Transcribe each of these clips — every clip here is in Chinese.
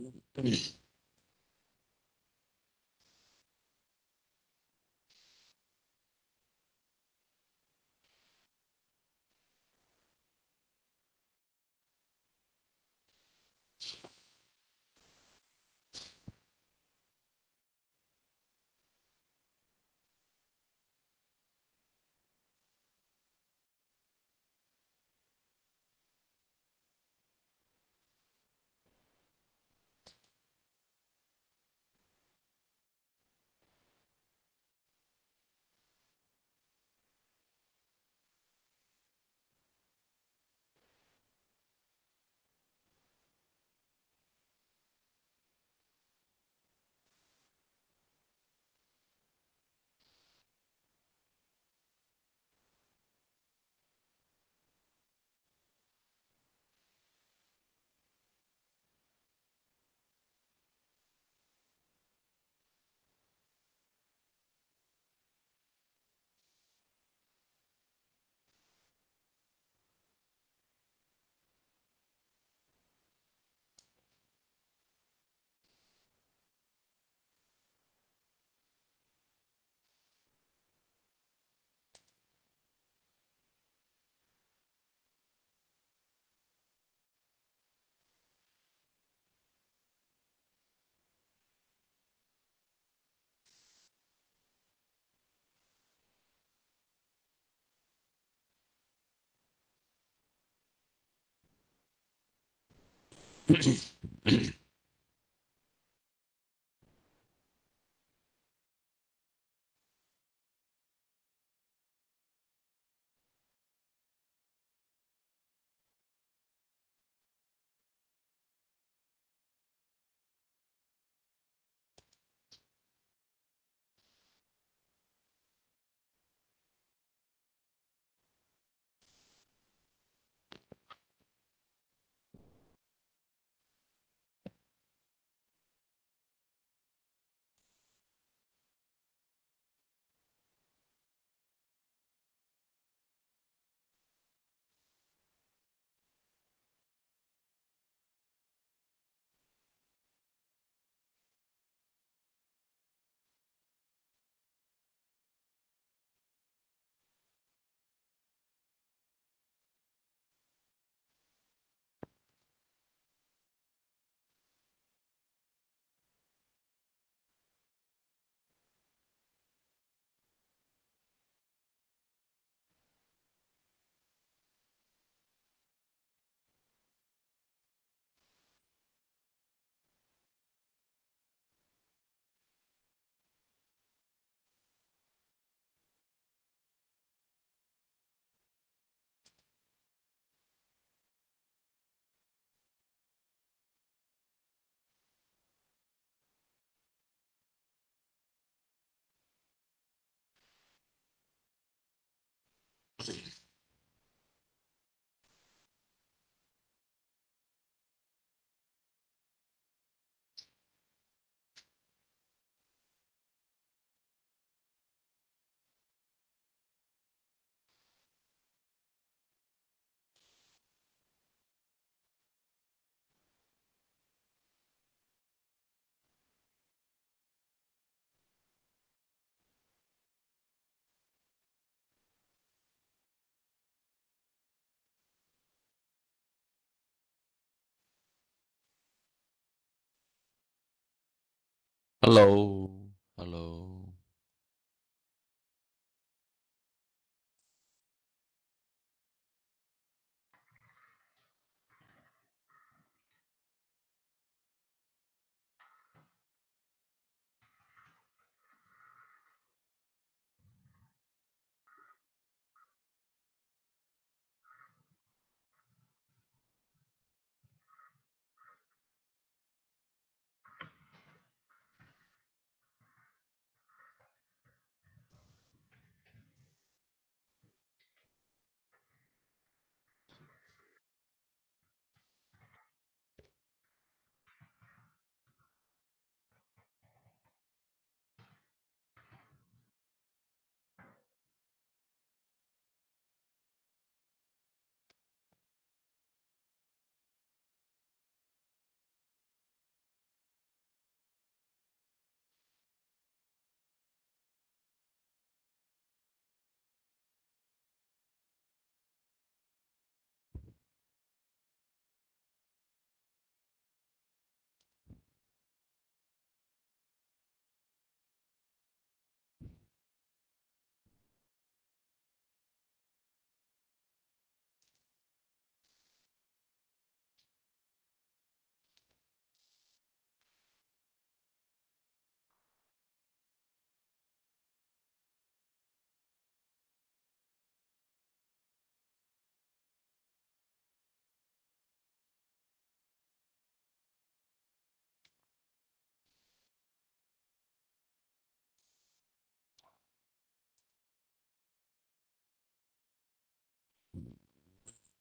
Hello，Hello，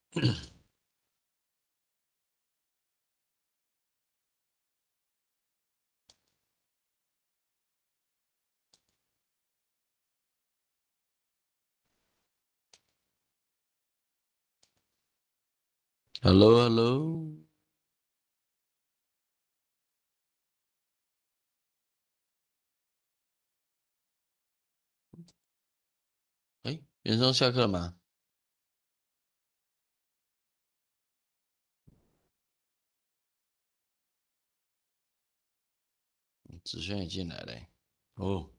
Hello，Hello，哎，袁松下课了吗？子轩也进来了。哦，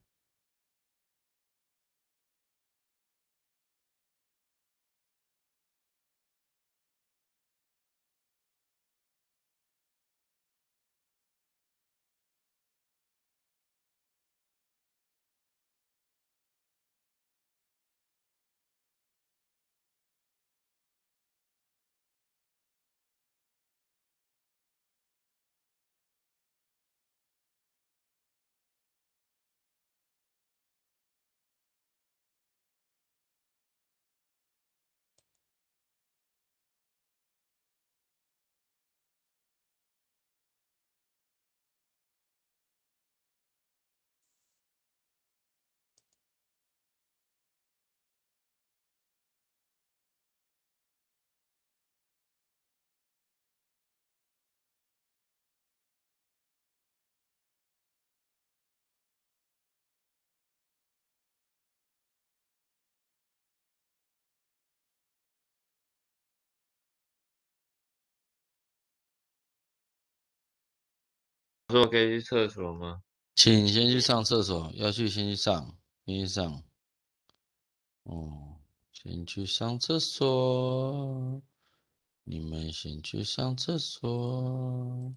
说可以去厕所吗？ 请先去上厕所，要去先去上，先去上。哦，先去上厕所，你们先去上厕所。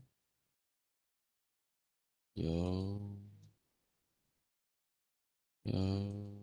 有有。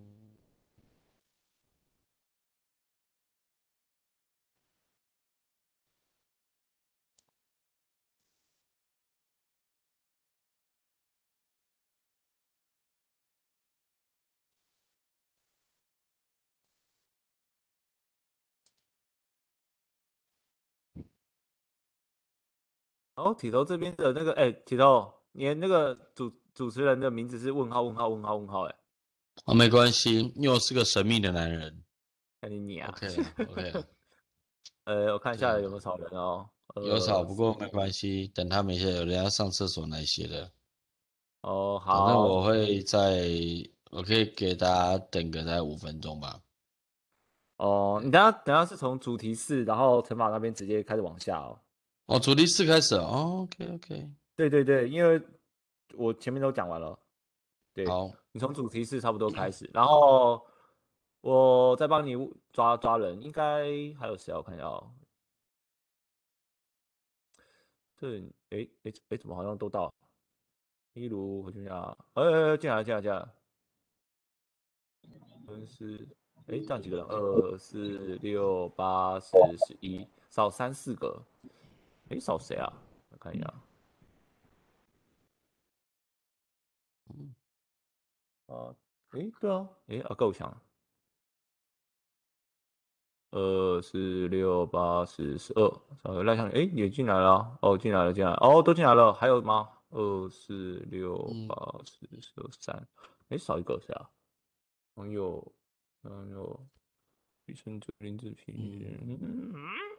然后体头这边的那个，体头，你的那个主持人的名字是问号问号问号问号， 啊，没关系，因为我是个神秘的男人。 看你啊。 OK 了，OK 了。 我看一下有没有少人哦。 有少，不过是没关系，等他们一下，有人要上厕所那些的。 哦， 反正我好会在，我可以给大家等个大概5分钟吧。 哦，你等一下是从主题4，然后乘法那边直接开始往下哦。 哦，主题4开始了。哦，OK OK。 对对对，因为我前面都讲完了。对， 好， 你从主题4差不多开始，然后我再帮你抓人，应该还有谁啊？我看一下哦。对，怎么好像都到？例如我看一下，进来了进来了进来了。是，这样几个人？2、4、6、8、10、11，少3、4个。少谁啊？我看一下。啊，对啊，够强。2、4、6、8、10、12，赖上，也进来了。哦，进来了，进来了。哦，都进来了。还有吗？2、4、6、8、10、12、3。少一个谁啊？朋友，雨生哲林志平。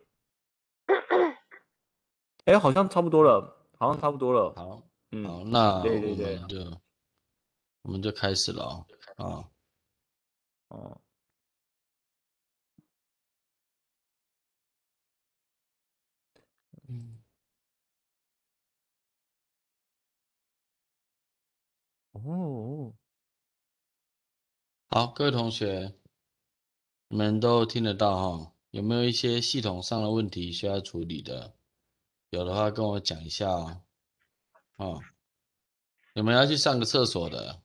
好像差不多了，好像差不多了。 好， 嗯， 好，那我对对对。 们就开始了啊。 哦， 嗯， 哦， 好，各位同学，你们都听得到哈？有没有一些系统上的问题需要处理的？有的话跟我讲一下哦。哦，有没有要去上个厕所的？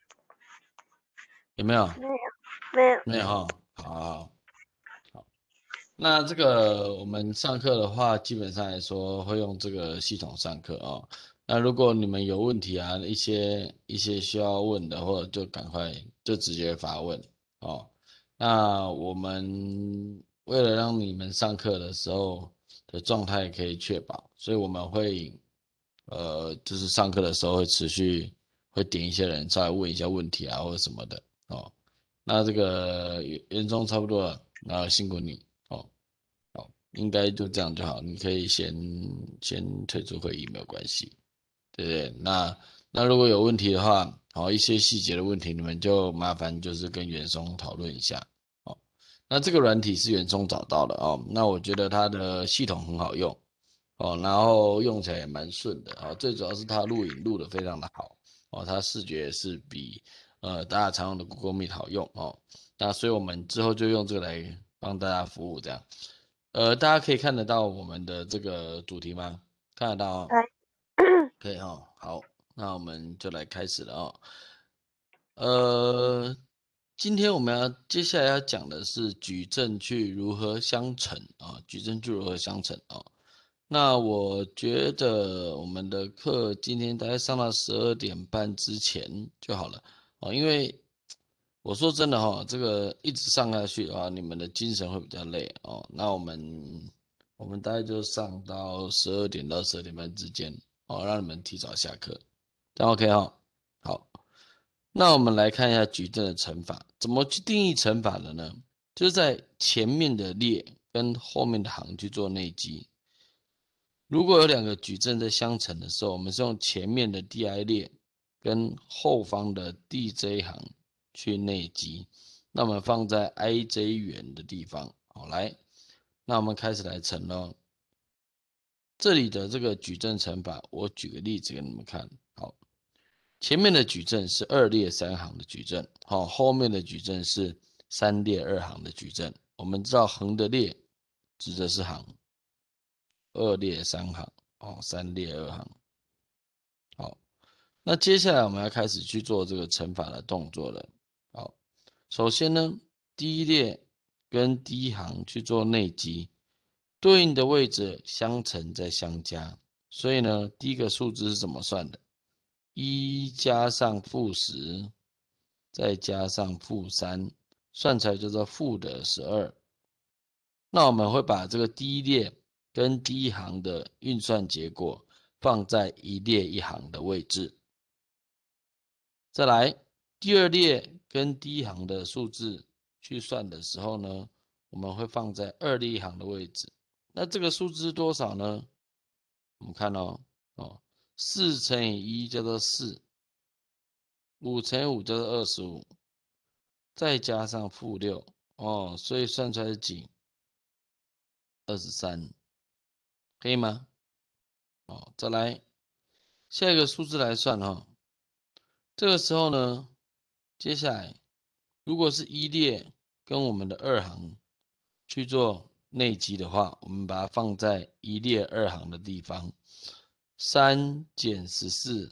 有没有？ 没有，没有。 没有哈。好，好。那这个我们上课的话，基本上来说会用这个系统上课哦。那如果你们有问题啊，一些需要问的，或者就赶快就直接发问哦。那我们为了让你们上课的时候的状态可以确保，所以我们会就是上课的时候会持续会点一些人上来问一下问题啊或者什么的哦。那这个元中差不多了，那辛苦你哦。好，应该就这样就好，你可以先退出会议没有关系，对不对？那如果有问题的话，好一些细节的问题，你们就麻烦就是跟元松讨论一下哦。那这个软体是元松找到的哦，那我觉得它的系统很好用哦，然后用起来也蛮顺的哦，最主要是它录影录得非常的好哦，它视觉也是比大家常用的 Google Meet 好用哦。那所以我们之后就用这个来帮大家服务这样。大家可以看得到我们的这个主题吗？看得到哦。可以哦，好，那我们就来开始了哦。今天我们接下来要讲的是举证据如何相乘啊，举证据如何相乘啊。那我觉得我们的课今天大概上到12点半之前就好了哦，因为我说真的哈，这个一直上下去啊，你们的精神会比较累哦。那我们大概就上到12点到12点半之间哦，让你们提早下课，这样 OK 哈。好，那我们来看一下矩阵的乘法，怎么去定义乘法的呢？就是在前面的列跟后面的行去做内积。如果有两个矩阵在相乘的时候，我们是用前面的 DI 列跟后方的 DJ 行去内积，那我们放在 IJ 圆的地方。好，来，那我们开始来乘咯。这里的这个矩阵乘法，我举个例子给你们看。好，前面的矩阵是2列3行的矩阵，好，后面的矩阵是3列2行的矩阵。我们知道横的列指的是行，2列3行，哦，3列2行。好，那接下来我们要开始去做这个乘法的动作了。好，首先呢，第一列跟第一行去做内积，对应的位置相乘再相加。所以呢，第一个数字是怎么算的？1加上-10，再加上-3，算出来就叫负的12。那我们会把这个第一列跟第一行的运算结果放在一列一行的位置。再来，第二列跟第一行的数字去算的时候呢，我们会放在2列一行的位置。那这个数字是多少呢？我们看哦，4乘以1叫做4，5乘以5叫做25，再加上-6哦，所以算出来是几？23，可以吗？哦，再来下一个数字来算哈。这个时候呢，接下来如果是一列跟我们的2行去做内积的话，我们把它放在一列2行的地方，3减14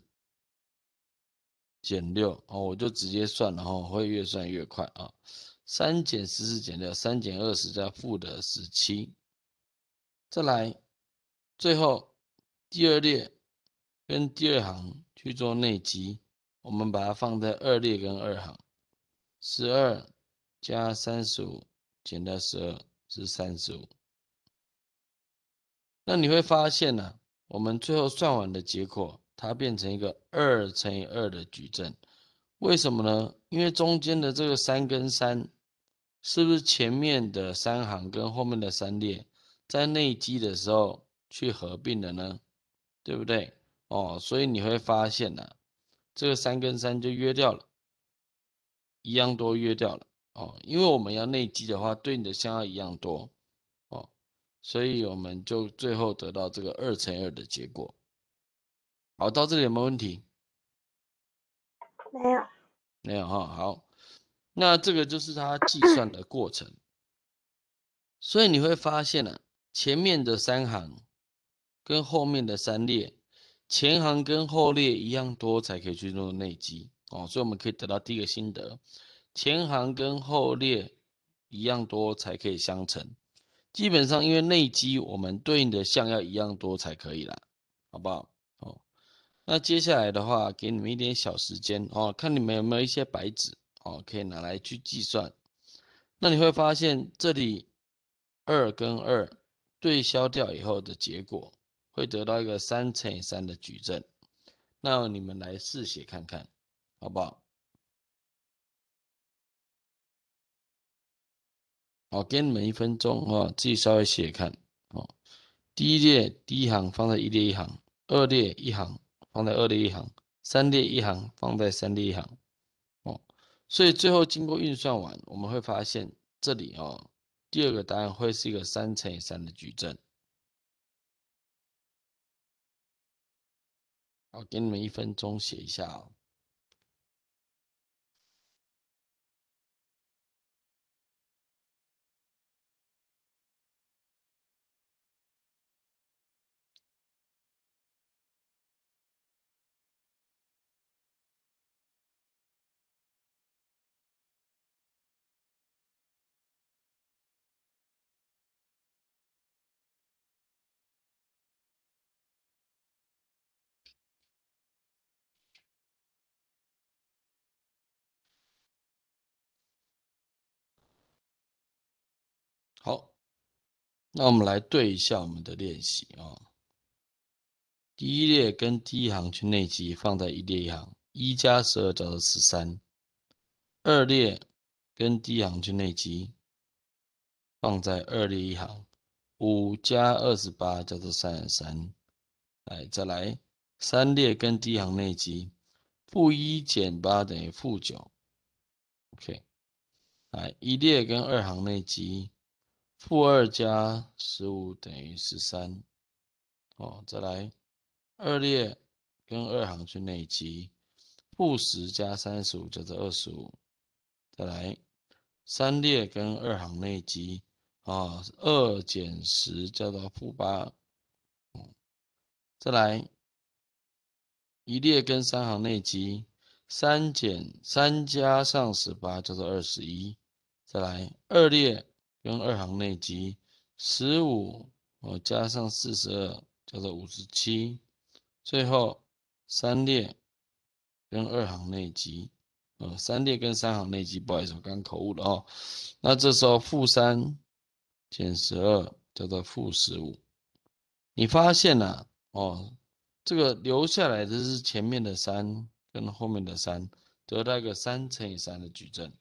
减6哦，我就直接算，然后会越算越快啊。3减14减6，3减20加负的17。再来，最后第二列跟第二行去做内积，我们把它放在2列跟2行，12加35减掉12是35。那你会发现呢，我们最后算完的结果，它变成一个2乘以2的矩阵。为什么呢？因为中间的这个3跟3，是不是前面的3行跟后面的3列在内积的时候去合并了呢？对不对？哦，所以你会发现呢，这个3跟3就约掉了，一样多约掉了哦。因为我们要内积的话，对应的项要一样多哦，所以我们就最后得到这个2乘以2的结果。好，到这里有没有问题？ 没有。 没有哈，好，那这个就是它计算的过程。所以你会发现呢，前面的3行跟后面的3列，前行跟后列一样多才可以去做内积哦。所以我们可以得到第一个心得，前行跟后列一样多才可以相乘。基本上因为内积我们对应的项要一样多才可以啦，好不好？哦，那接下来的话，给你们一点小时间哦，看你们有没有一些白纸哦，可以拿来去计算。那你会发现这里 2跟2对消掉以后的结果，会得到一个3乘以3的矩阵。那你们来试写看看，好不好？好，给你们1分钟哦，自己稍微写看哦。第一列第一行放在1列1行，2列1行放在2列1行，3列1行放在3列1行哦。所以最后经过运算完，我们会发现这里哦，第2个答案会是一个3乘以3的矩阵。好，给你们1分钟写一下哦。好，那我们来对一下我们的练习啊。第一列跟第一行去内积，放在1列1行，1加12叫做13。2列跟第一行去内积，放在2列1行，5加28叫做33。来，再来3列跟第一行内积，-1减8等于-9。OK， 来1列跟2行内积。-2加15等于13。哦，再来2列跟2行去内积。-10加35叫做25。再来3列跟2行内积。2减10叫做-8。再来1列跟3行内积。3加上18叫做21。再来2列跟2行内积。15加上42叫做57。最后3列跟2行内积。3列跟3行内积，不好意思，我刚刚口误了哦。那这时候-3减12叫做-15。你发现了这个留下来的是前面的3跟后面的3，得到一个3乘以3的矩阵。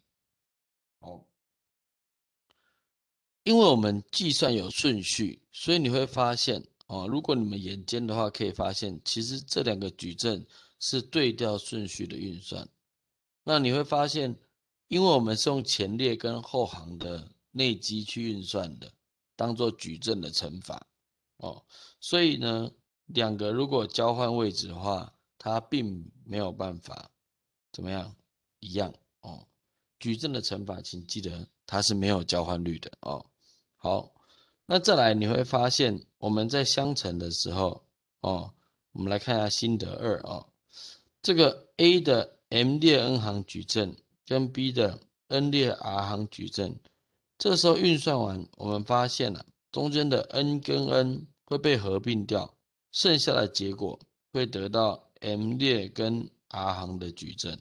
因为我们计算有顺序，所以你会发现如果你们眼尖的话，可以发现其实这2个矩阵是对调顺序的运算。那你会发现，因为我们是用前列跟后行的内积去运算的，当做矩阵的乘法所以呢，2个如果交换位置的话，它并没有办法怎么样一样矩阵的乘法，请记得它是没有交换律的好，那再来你会发现，我们在相乘的时候我们来看一下心得2这个 A 的 m 列 n 行矩阵跟 B 的 n 列 r 行矩阵，这时候运算完，我们发现了中间的 n 跟 n 会被合并掉，剩下的结果会得到 m 列跟 r 行的矩阵。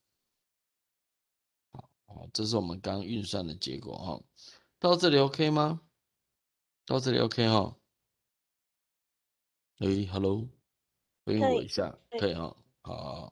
这是我们刚运算的结果到这里 OK 吗？到这里 OK Hello， 回应我一下，可以好，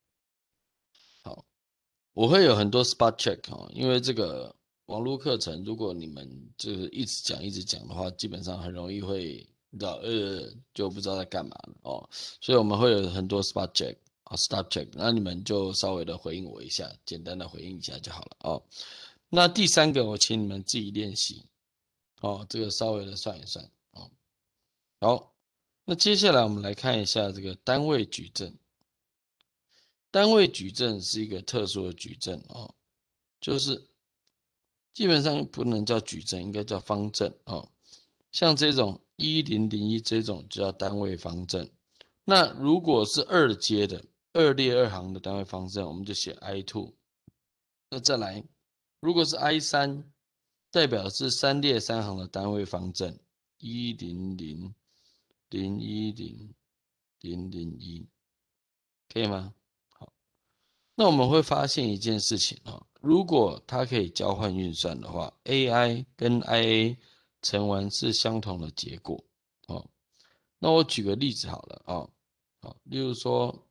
我会有很多 spot check 因为这个网络课程，如果你们就是一直讲的话，基本上很容易会就不知道在干嘛了所以我们会有很多 spot check。stop check， 那你们就稍微的回应我一下，简单的回应一下就好了那第3个，我请你们自己练习这个稍微的算一算好，那接下来我们来看一下这个单位矩阵。单位矩阵是一个特殊的矩阵就是基本上不能叫矩阵，应该叫方阵像这种1001这种就叫单位方阵。那如果是2阶的2列2行的单位方阵，我们就写 I2。那再来，如果是 I3，代表是3列3行的单位方阵，100 010 001，可以吗？好，那我们会发现一件事情如果它可以交换运算的话 ，AI 跟IA 乘完是相同的结果。哦，那我举个例子好了啊，好，例如说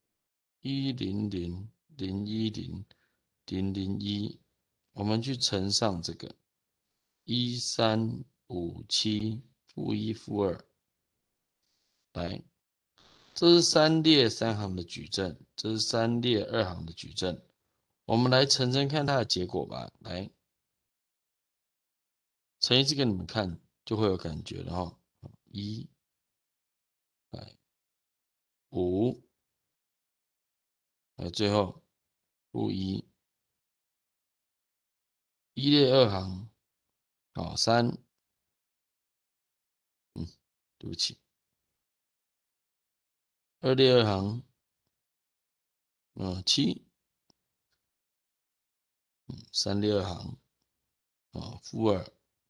100,010,001，我们去乘上这个1357负1负2，来，这是3列3行的矩阵，这是3列2行的矩阵，我们来乘乘看它的结果吧。来，乘一次给你们看，就会有感觉了哈。1，来5，来最后负1，1列2行，好3，对不起，2列2行，7，3列2行，负2。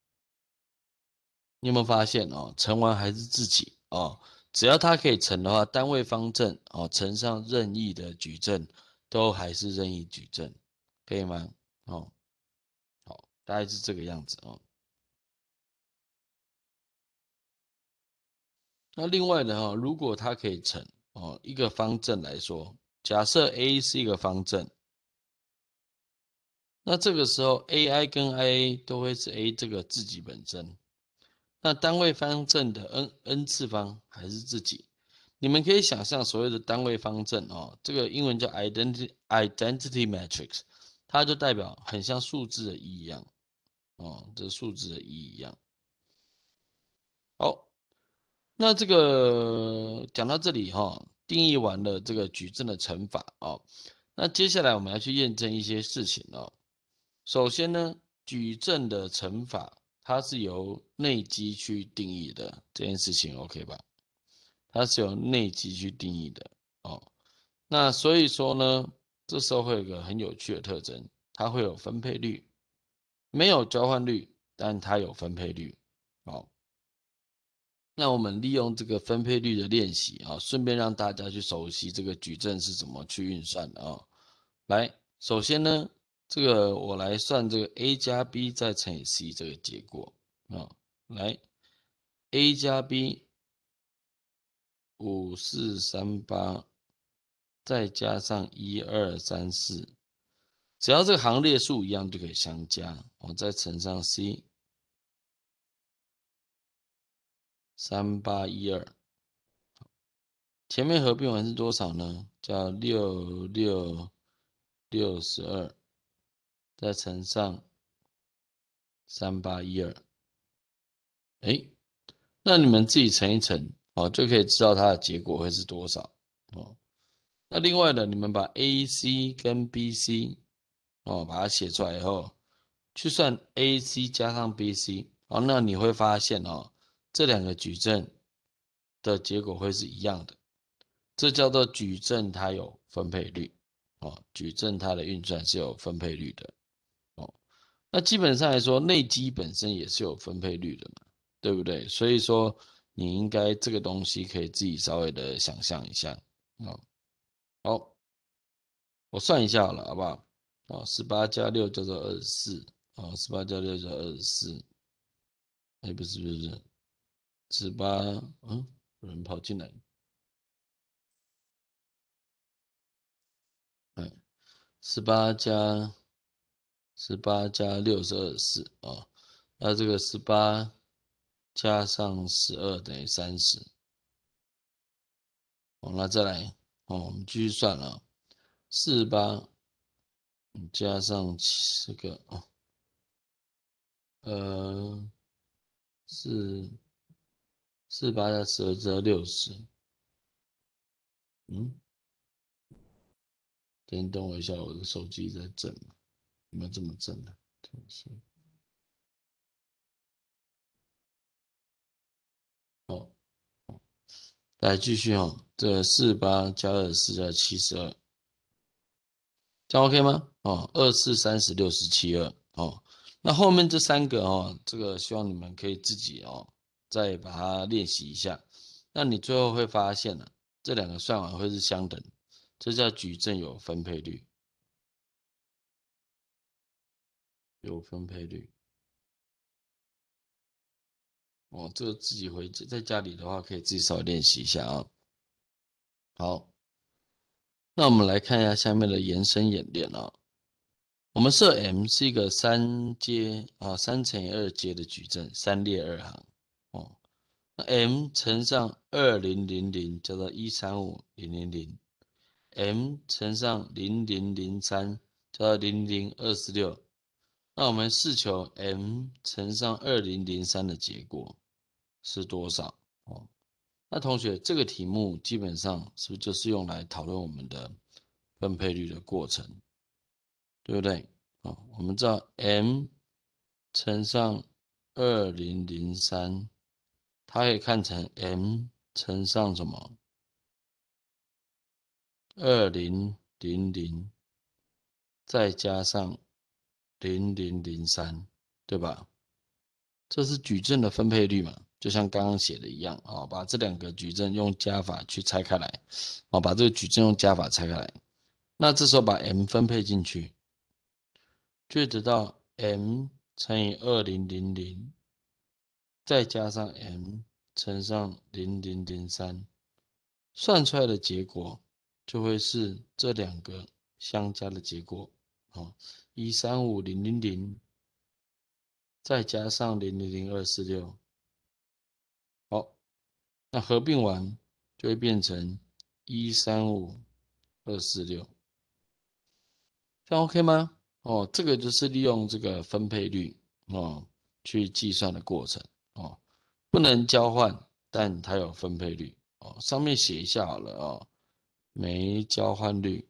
你有没有发现哦？乘完还是自己哦，只要它可以乘的话，单位方阵哦乘上任意的矩阵，都还是任意矩阵，可以吗？哦，好，大概是这个样子哦。那另外的哈，如果它可以乘哦一个方阵来说，假设 A 是一个方阵，那这个时候 AI 跟 IA 都会是 A 这个自己本身。那单位方阵的 n 次方还是自己，你们可以想象所谓的单位方阵哦，这个英文叫 identity matrix， 它就代表很像数字的1一样哦，这数字的1一样。好，那这个讲到这里哈，定义完了这个矩阵的乘法哦，那接下来我们要去验证一些事情哦。首先呢，矩阵的乘法它是由内积去定义的，这件事情 OK 吧？它是由内积去定义的哦。那所以说呢，这时候会有一个很有趣的特征，它会有分配率，没有交换率，但它有分配率。哦，那我们利用这个分配率的练习啊，顺便让大家去熟悉这个矩阵是怎么去运算的啊。来，首先呢，这个我来算这个 a 加 b 再乘以 c 这个结果啊。来 ，a 加 b 5438，再加上1234，只要这个行列数一样就可以相加，我再乘上 c 3812，前面合并完是多少呢？叫6662，再乘上3812，哎，那你们自己乘一乘哦，就可以知道它的结果会是多少哦。那另外的，你们把 AC 跟 BC 哦，把它写出来以后，去算 AC 加上 BC 哦，那你会发现哦，这两个矩阵的结果会是一样的，这叫做矩阵它有分配率哦，矩阵它的运算是有分配率的哦。那基本上来说，内积本身也是有分配率的嘛，对不对？所以说你应该这个东西可以自己稍微的想象一下哦。好，我算一下好了，好不好？哦，18加6叫做24，哦，18加6叫做24，哎，不是，18，有人跑进来，哎，18加6是24哦，那这个18加上12等于30，哦，那再来，哦，我们继续算了，48加上这个哦，是48加12只要60，等我一下，我的手机在震，有没有这么震的？哦，来继续哦，这48加24加72，这样 OK 吗？哦，24、30、60、72哦，那后面这3个哦，这个希望你们可以自己哦，再把它练习一下。那你最后会发现呢，这两个算完会是相等，这叫矩阵有分配率，有分配率。 哦，这个自己回在家里的话，可以自己稍微练习一下啊。好，那我们来看一下下面的延伸演练啊。我们设 M 是一个3乘以2阶的矩阵，三列二行哦。那 M 乘上2000叫做135000，M 乘上0003叫做00246。那我们试求 M 乘上2003的结果是多少？哦，那同学，这个题目基本上是不是就是用来讨论我们的分配率的过程，对不对？哦，我们知道 M 乘上2003，它可以看成 M 乘上什么？2000再加上0003，对吧？这是矩阵的分配率嘛，就像刚刚写的一样啊，把这两个矩阵用加法去拆开来，啊，把这个矩阵用加法拆开来，那这时候把 M 分配进去，就会得到 M 乘以2000，再加上 M 乘上0003，算出来的结果就会是这两个相加的结果，啊，135000。再加上000246，好，那合并完就会变成135246，这样 OK 吗？哦，这个就是利用这个分配率哦去计算的过程哦，不能交换，但它有分配率哦，上面写一下好了哦，没交换率。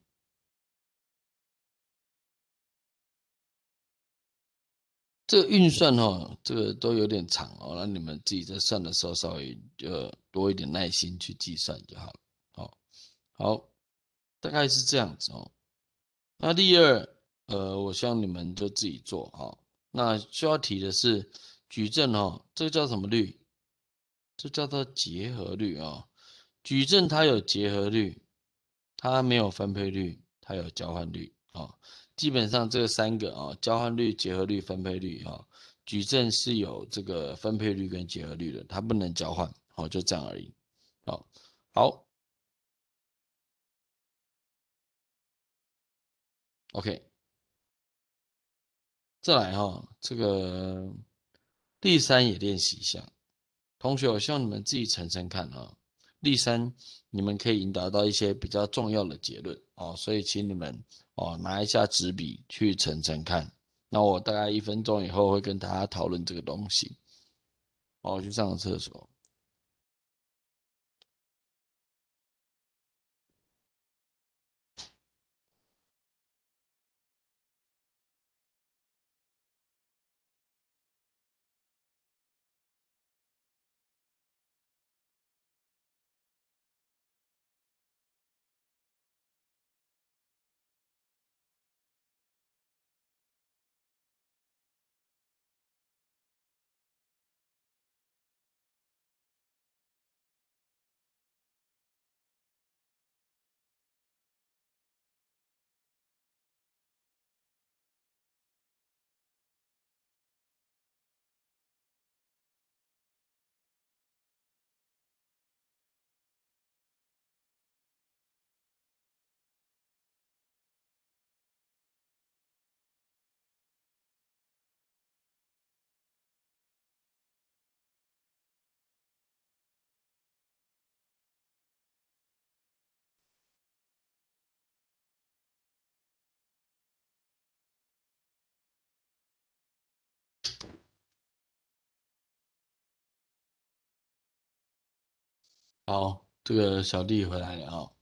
这个运算哦，这个都有点长哦，那你们自己在算的时候稍微多一点耐心去计算就好了。好，好，大概是这样子哦。那第二，我希望你们就自己做哈。那需要提的是矩阵哦，这个叫什么率？这叫做结合率哦。矩阵它有结合率，它没有分配率，它有交换率哦。基本上这三个啊，交换率、结合率、分配率啊，矩阵是有这个分配率跟结合率的，它不能交换，哦，就这样而已。好，好 ，OK，再来哈，这个例3也练习一下。同学，我希望你们自己乘乘看啊。例3，你们可以引导到一些比较重要的结论哦，所以请你们拿一下纸笔去乘乘看。那我大概1分钟以后会跟大家讨论这个东西。我去上个厕所。好，这个小弟回来了啊。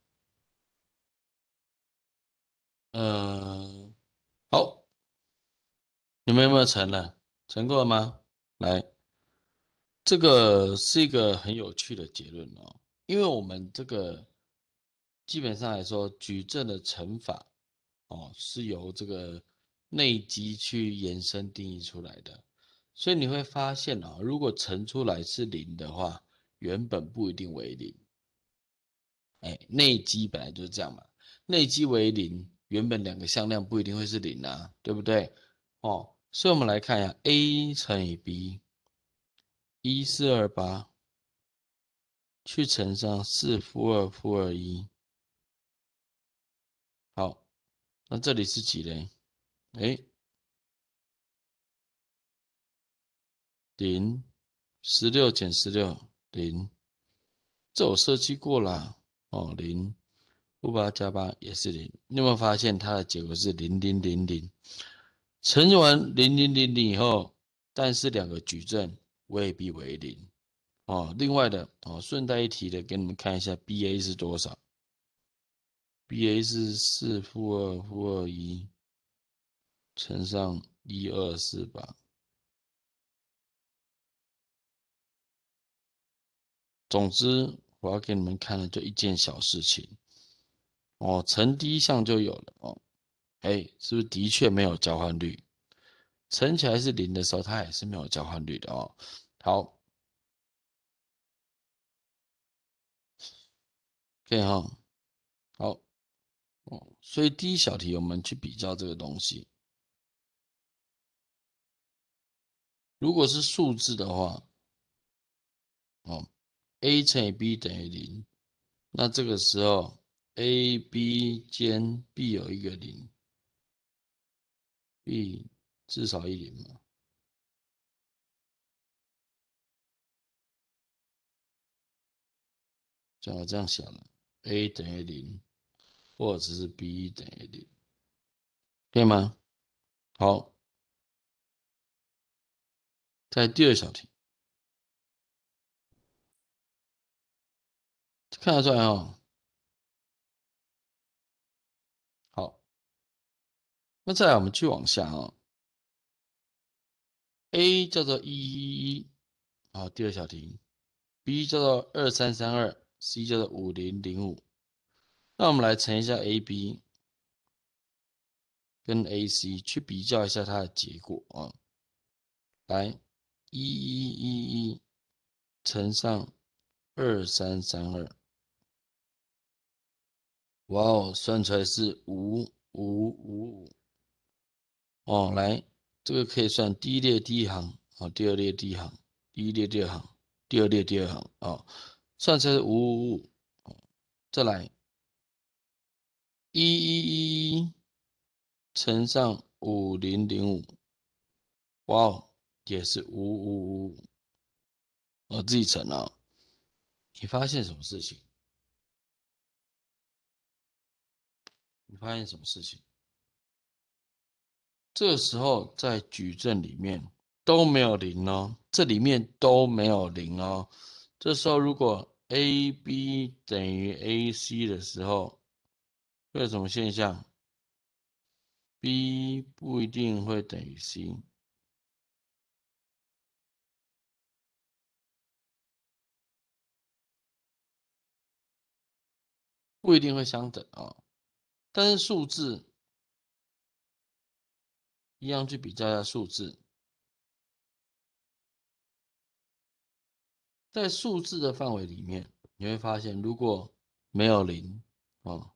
好，你们有没有乘了？乘过了吗？来，这个是一个很有趣的结论哦，因为我们这个基本上来说，矩阵的乘法哦是由这个内积去延伸定义出来的，所以你会发现哦，如果乘出来是0的话，原本不一定为0。哎，内积本来就是这样嘛，内积为0，原本两个向量不一定会是0啊，对不对？哦，所以我们来看一下 a 乘以 b， 1428去乘上4负2负2 1。好，那这里是几嘞？哎，0 16减16 0，这我设计过啦。哦，0负8加8也是0。你有没有发现它的结果是0000？乘完0000以后，但是两个矩阵未必为0。哦，另外的哦，顺带一提的，给你们看一下 BA 是多少。BA 是4负2负2 1乘上1248。总之，我要给你们看的就一件小事情哦，乘第一项就有了哦。哎，是不是的确没有交换率？乘起来是0的时候，它也是没有交换率的哦。好，可以哈。好哦，所以第一小题我们去比较这个东西。如果是数字的话，哦 ，a 乘以 b等于0，那这个时候 a、b 间必有一个0，必至少一0嘛。像我这样想了 ，a 等于0，或者是 b 等于0，可以吗？好，在第二小题，看得出来哦。好，那再来我们继续往下哦。A 叫做111，好，第二小题。B 叫做2332，C 叫做5005。那我们来乘一下 AB 跟 AC，去比较一下它的结果啊。来，1111乘上2332，哇哦，算出来是5555。哦，来，这个可以算第一列第一行，哦，第二列第一行，第一列第二行，第二列第二行，哦，算出来是555。再来，1111乘上5005，哇哦，也是555。我自己乘啊，你发现什么事情？你发现什么事情？这个时候在矩阵里面都没有0哦，这里面都没有0哦。这时候如果 AB 等于 AC 的时候，会有什么现象 ？B 不一定会等于 C， 不一定会相等啊、哦。但是数字一样去比较一下数字，在数字的范围里面，你会发现如果没有0哦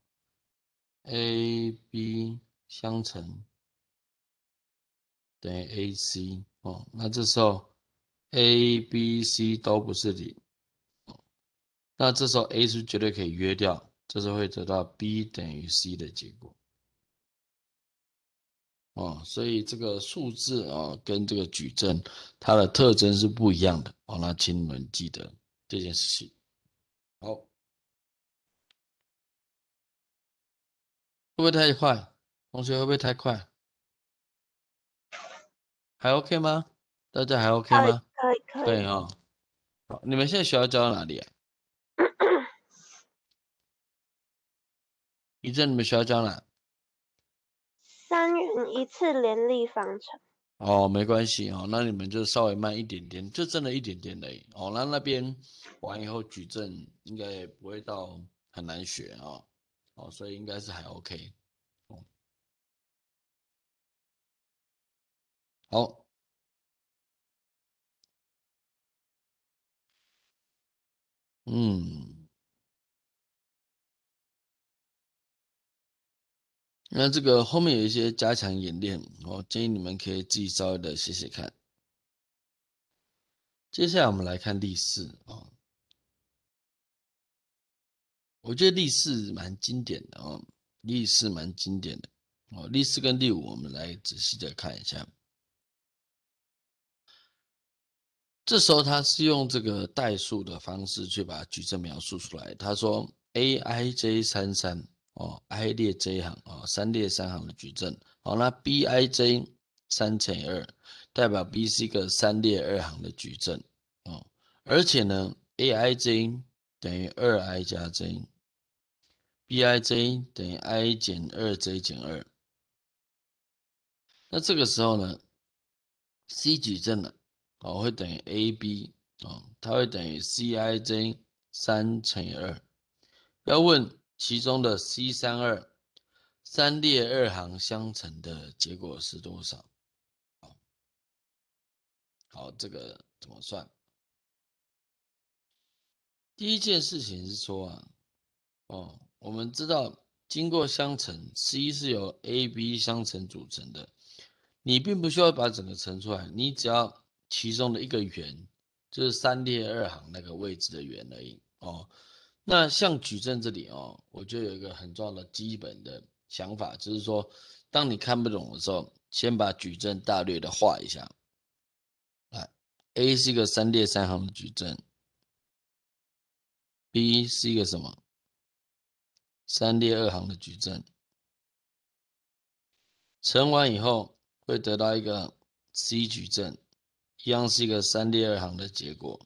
，AB 相乘等于 AC 哦，那这时候 A、B、C 都不是0，那这时候 A 是绝对可以约掉，这时候会得到 B 等于 C 的结果。哦，所以这个数字啊，跟这个矩阵它的特征是不一样的哦。那请你们记得这件事情。好，会不会太快？同学会不会太快？还 OK 吗？大家还 OK 可以吗？ 可以可以。 可以哦。好，你们现在学校教到哪里啊？一阵你们学校教哪？ 3元一次联立方程。 哦，没关系哦，那你们就稍微慢一点点，就真的一点点而已哦。那边完以后矩阵应该也不会到很难学啊。哦，所以应该是还 OK。哦，好，嗯，那这个后面有一些加强演练，我建议你们可以自己稍微的写写看。 接下来我们来看例4啊，我觉得例4蛮经典的哦，例4蛮经典的哦。例4跟例5我们来仔细的看一下。这时候他是用这个代数的方式去把矩阵描述出来。他说 aij33哦 ，i 列 j 行哦，3列3行的矩阵。好，那 bij 3乘以2代表 B 是一个3列2行的矩阵哦，而且呢 aij 等于 2i 加 j，bij 等于 i 减 2j 减2。那这个时候呢 ，C 矩阵呢，哦会等于 AB。哦，它会等于 Cij 3乘以2。要问其中的 C32 3列2行相乘的结果是多少？好，这个怎么算？第一件事情是说啊，我们知道经过相乘 ，C 是由 AB 相乘组成的，你并不需要把整个乘出来，你只要其中的一个圆。就是3列2行那个位置的圆而已哦。那像矩阵这里哦，我就有一个很重要的基本的想法，就是说，当你看不懂的时候，先把矩阵大略的画一下。来 ，A 是一个3列3行的矩阵 ，B 是一个什么？3列2行的矩阵，乘完以后会得到一个 C 矩阵，一样是一个3列2行的结果。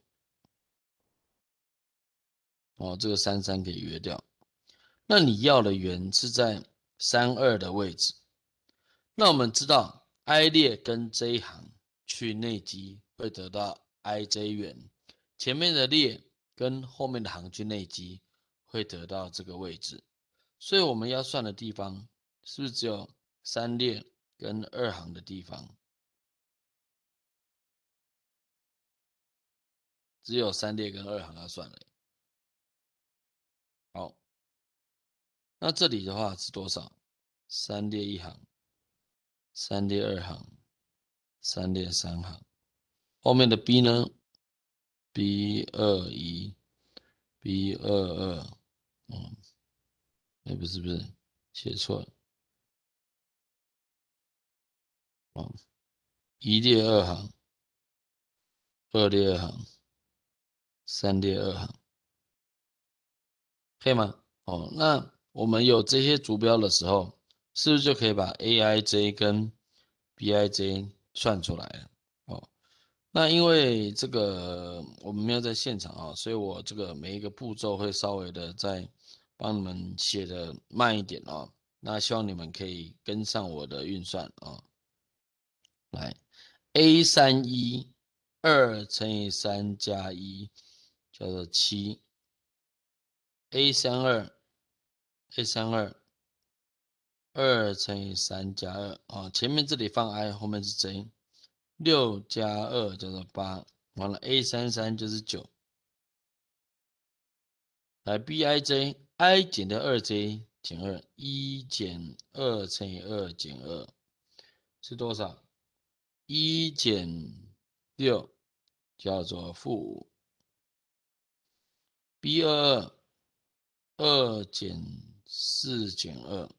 哦，这个33可以约掉。那你要的圆是在32的位置。那我们知道 i 列跟 j 行去内积会得到 ij 圆，前面的列跟后面的行去内积会得到这个位置。所以我们要算的地方是不是只有3列跟2行的地方？只有3列跟2行要算了。好，那这里的话是多少？3列1行，3列2行，3列3行。后面的 B 呢 ？B21 B22，不是，写错了。1列2行，2列2行，3列2行，可以吗？那我们有这些逐标的时候，是不是就可以把 aij 跟 bij 算出来了？那因为这个我们没有在现场啊，所以我这个每一个步骤会稍微的再帮你们写的慢一点啊。那希望你们可以跟上我的运算啊。来 ，A31 2乘以3加1叫做7 ，A32 2乘以3加2啊，前面这里放 i， 后面是 j，6加2叫做8，完了 A33就是 9。来 bij i 减掉 2j 减2 ，1减2乘以2减2是多少？1减6叫做-5。B22 2减4减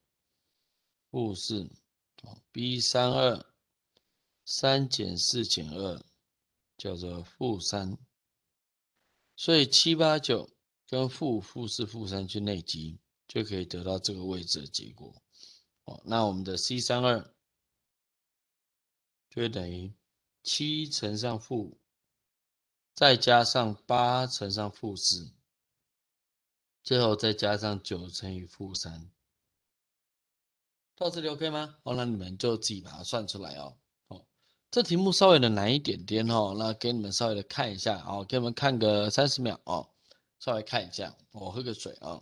2-4。B32 3减4减2叫做-3。所以7、8、9跟-4、-3去内积，就可以得到这个位置的结果。那我们的 C32 就会等于7乘上-5，再加上8乘上-4，最后再加上9乘以-3。到这里 OK 吗？那你们就自己把它算出来哦。这题目稍微的难一点点哦，那给你们稍微的看一下哦，给你们看个30秒哦，稍微看一下，我喝个水啊。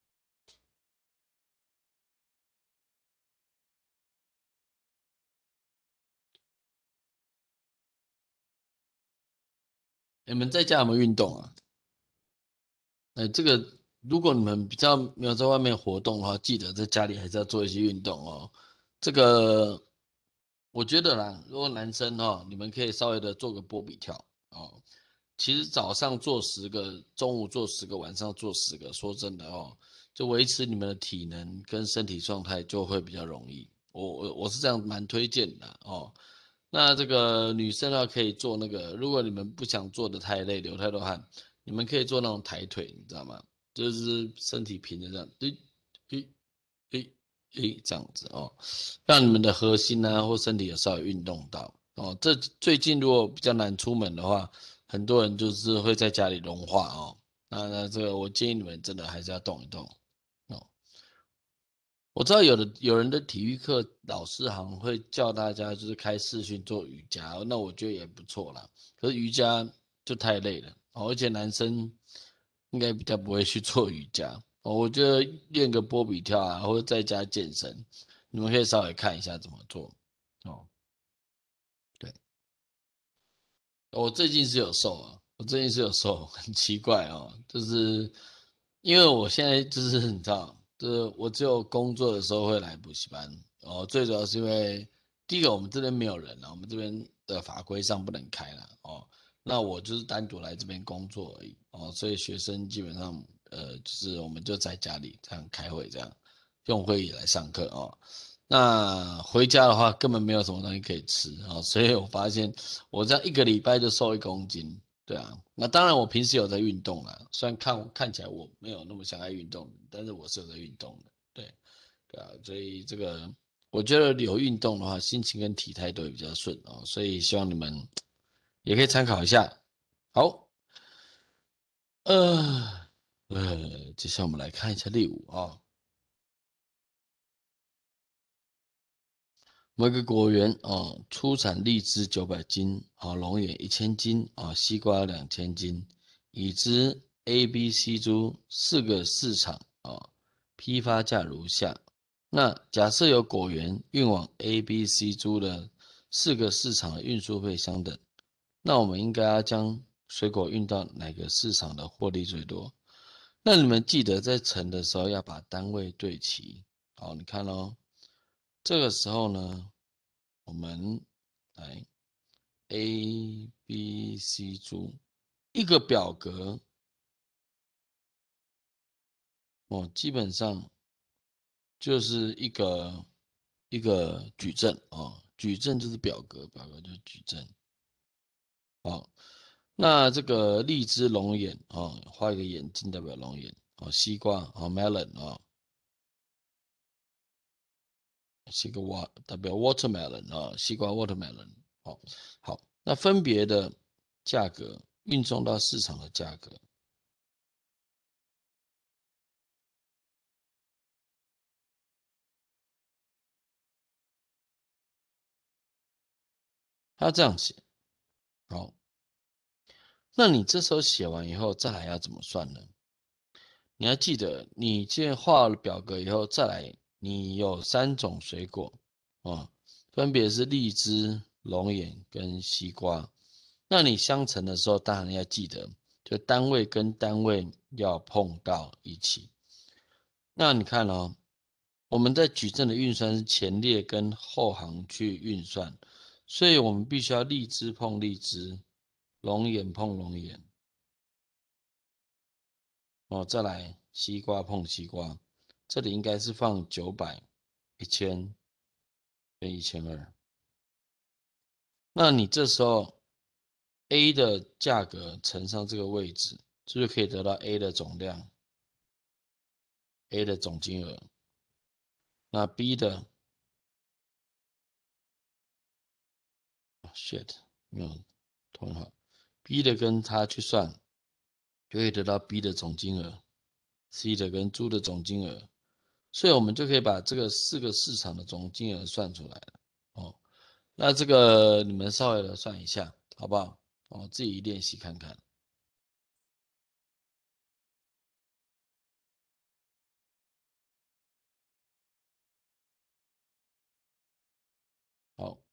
你们在家有没有运动啊？这个如果你们比较没有在外面活动的话，记得在家里还是要做一些运动哦。这个我觉得啦，如果男生哦，你们可以稍微的做个波比跳哦。 其实早上做10个，中午做10个，晚上做10个，说真的哦，就维持你们的体能跟身体状态就会比较容易。我是这样蛮推荐的哦。那这个女生呢可以做那个，如果你们不想做的太累，流太多汗，你们可以做那种抬腿，你知道吗？就是身体平的这样，这样子哦，让你们的核心啊或身体有稍微运动到哦。这最近如果比较难出门的话，很多人就是会在家里融化哦。那这个我建议你们真的还是要动一动哦。我知道有人的体育课老师好像会叫大家就是开视讯做瑜伽，那我觉得也不错啦。可是瑜伽就太累了哦，而且男生应该比较不会去做瑜伽哦。我觉得练个波比跳啊，或者在家健身，你们可以稍微看一下怎么做哦。对，我最近是有瘦啊，我最近是有瘦，很奇怪哦，就是因为我现在就是你知道，就是我只有工作的时候会来补习班哦，最主要是因为第一个我们这边没有人啊，我们这边的法规上不能开了哦，那我就是单独来这边工作而已哦，所以学生基本上就是我们就在家里这样开会这样用会议来上课哦。那回家的话根本没有什么东西可以吃啊，所以我发现我这样1个礼拜就瘦1公斤，对啊。那当然我平时有在运动啦，虽然看起来我没有那么想爱运动，但是我是有在运动的，对啊。所以这个我觉得有运动的话，心情跟体态都会比较顺哦，所以希望你们也可以参考一下。好，呃接下来我们来看一下例5啊。某个果园哦，出产荔枝900斤，啊，龙眼1000斤，啊，西瓜2000斤，已知 A、B、C 株4个市场啊，批发价如下。那假设有果园运往 A、B、C 株的4个市场的运输费相等，那我们应该要将水果运到哪个市场的获利最多？那你们记得在乘的时候要把单位对齐。好，你看哦。这个时候呢，我们来 A、B、C 株一个表格哦，基本上就是一个矩阵哦，矩阵就是表格，表格就是矩阵。好，那这个荔枝龙眼哦，画一个眼睛代表龙眼哦，西瓜哦 melon 哦，是一个代表 watermelon 啊，西瓜 watermelon。好，好，那分别的价格运送到市场的价格，他这样写。好，那你这时候写完以后，再来要怎么算呢？你要记得，你既然画了表格以后，再来你有3种水果哦，分别是荔枝、龙眼跟西瓜。那你相乘的时候，当然要记得，就单位跟单位要碰到一起。那你看哦，我们在矩阵的运算是前列跟后行去运算，所以我们必须要荔枝碰荔枝，龙眼碰龙眼。哦，再来西瓜碰西瓜，这里应该是放900、1000跟1200。那你这时候 A 的价格乘上这个位置，是不是可以得到 A 的总量，A 的总金额？那 B 的，shit，没有同好 ，B 的跟它去算，就可以得到 B 的总金额，C 的跟猪的总金额，所以我们就可以把这个4个市场的总金额算出来了。哦，那这个你们稍微的算一下，好不好？哦，自己练习看看。好，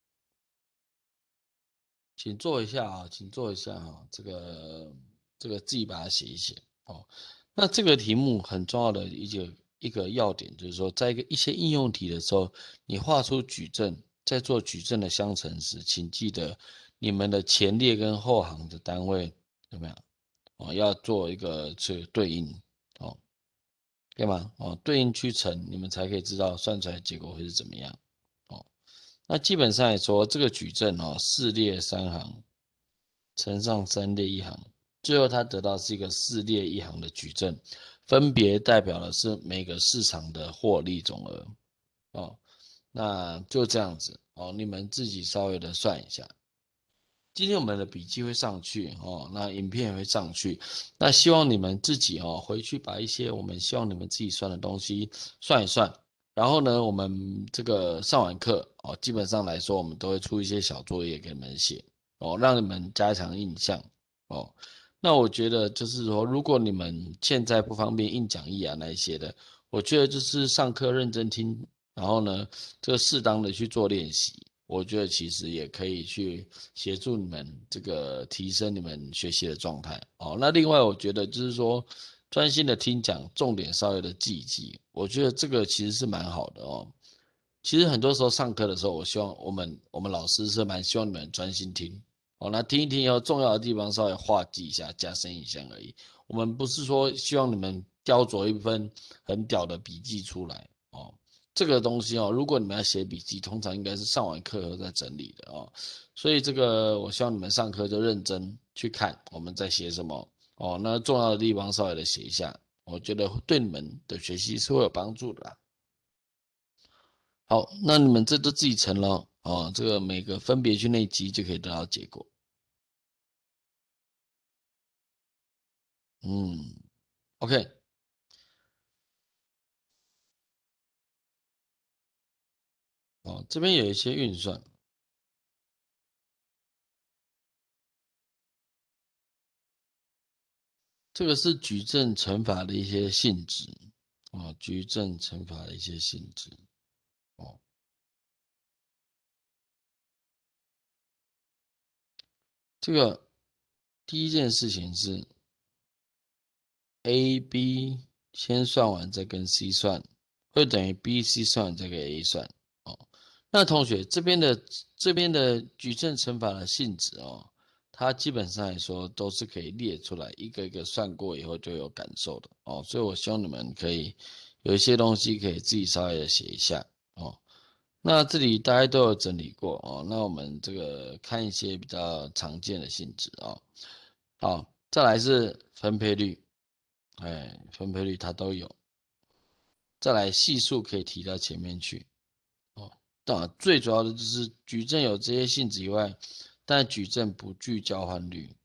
请做一下啊，请做一下啊，这个自己把它写一写哦。那这个题目很重要的一个要点就是说，在一些应用题的时候，你画出矩阵，在做矩阵的相乘时，请记得你们的前列跟后行的单位有没有？哦，要做一个这个对应哦，干嘛？哦，对应去乘，你们才可以知道算出来的结果会是怎么样哦。那基本上来说，这个矩阵哦，4列3行乘上3列1行，最后它得到是一个4列1行的矩阵，分别代表的是每个市场的获利总额哦。那就这样子哦，你们自己稍微的算一下。今天我们的笔记会上去哦，那影片也会上去。那希望你们自己哦回去把一些我们希望你们自己算的东西算一算。然后呢，我们这个上完课哦，基本上来说我们都会出一些小作业给你们写哦，让你们加强印象哦。那我觉得就是说，如果你们现在不方便印讲义啊那一些的，我觉得就是上课认真听，然后呢，这个适当的去做练习。我觉得其实也可以去协助你们这个提升你们学习的状态哦。那另外我觉得就是说专心的听讲，重点稍微的记一记，我觉得这个其实是蛮好的哦。其实很多时候上课的时候，我希望我们老师是蛮希望你们专心听哦。那听一听以后，重要的地方稍微划记一下，加深印象而已。我们不是说希望你们雕琢一份很屌的笔记出来哦。这个东西哦，如果你们要写笔记，通常应该是上完课后再整理的哦。所以这个我希望你们上课就认真去看我们在写什么哦。那重要的地方稍微的写一下，我觉得对你们的学习是会有帮助的啦。好，那你们这都自己成了哦，这个每个分别去内积就可以得到结果。OK，哦，这边有一些运算。这个是矩阵乘法的一些性质哦，矩阵乘法的一些性质哦。这个第一件事情是 A、B 先算完再跟 C 算，会等于 B、C 算完再给 A 算哦。那同学这边的矩阵乘法的性质哦，它基本上来说都是可以列出来，一个一个算过以后就有感受的哦。所以我希望你们可以有一些东西可以自己稍微的写一下哦。那这里大家都有整理过哦，那我们这个看一些比较常见的性质哦。好，再来是分配率，分配率它都有。再来系数可以提到前面去哦。当然最主要的就是矩阵有这些性质以外，但矩阵不具交换率。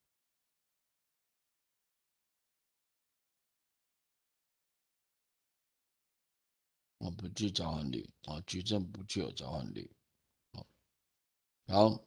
不具交换率哦，矩阵不具有交换率哦。好，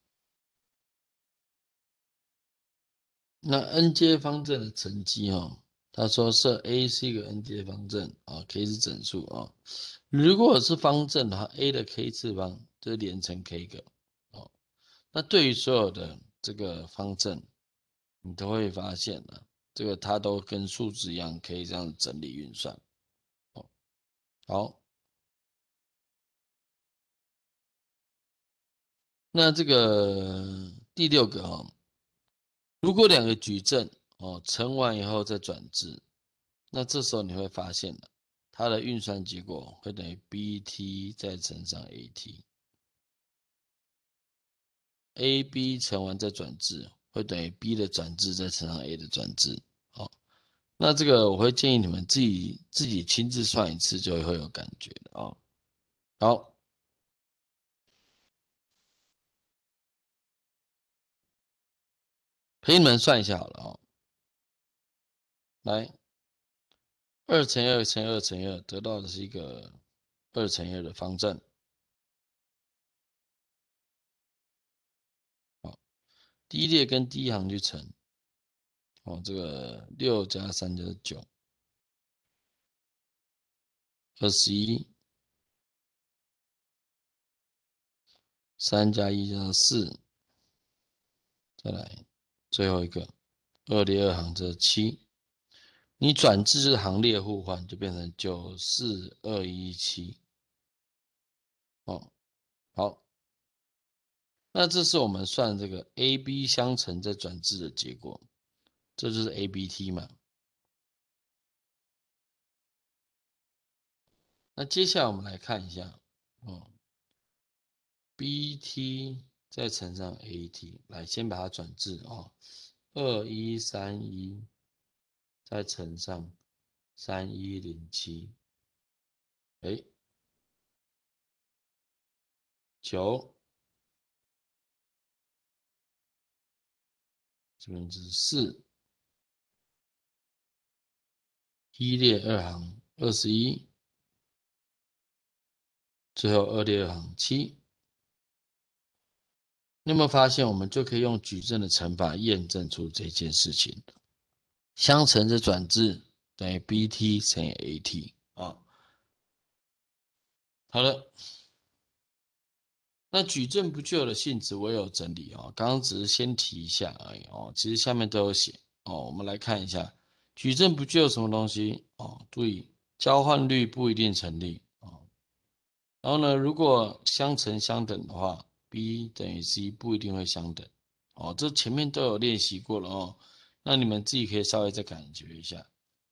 那 n 阶方阵的乘积哦，他说设 A 是一个 n 阶方阵啊，k 是整数啊。如果是方阵的话 ，a 的 k 次方就是连成 k 个哦。那对于所有的这个方阵，你都会发现呢，这个它都跟数字一样，可以这样整理运算哦。好，那这个第6个哦，如果两个矩阵哦乘完以后再转置，那这时候你会发现了，它的运算结果会等于 bt 再乘上 at，ab 乘完再转置会等于 b 的转置再乘上 a 的转置。好，那这个我会建议你们自己亲自算一次，就会有感觉的哦。好，陪你们算一下好了哦。来，2×2×2×2得到的是一个2×2的方阵。好，第一列跟第一行去乘。哦，这个6加3就是9。21， 3加1就是4，再来最后一个2列2行这是7，你转置就是行列互换，就变成94217。哦，好， 那这是我们算这个 AB 相乘再转置的结果，这就是 ABT 嘛。那接下来我们来看一下，BT 再乘上 AT， 来先把它转置2131再乘上3107，9，这边是4，一列二行21，最后2列2行7。你有没有发现，我们就可以用矩阵的乘法验证出这件事情？相乘的转置等于 BT 乘以 AT 啊。好了，那矩阵不具有的性质我也有整理哦，刚刚只是先提一下而已哦，其实下面都有写哦。我们来看一下，矩阵不具有什么东西哦，注意交换律不一定成立哦。然后呢，如果相乘相等的话 ，B 等于 C 不一定会相等哦，这前面都有练习过了哦，那你们自己可以稍微再感觉一下。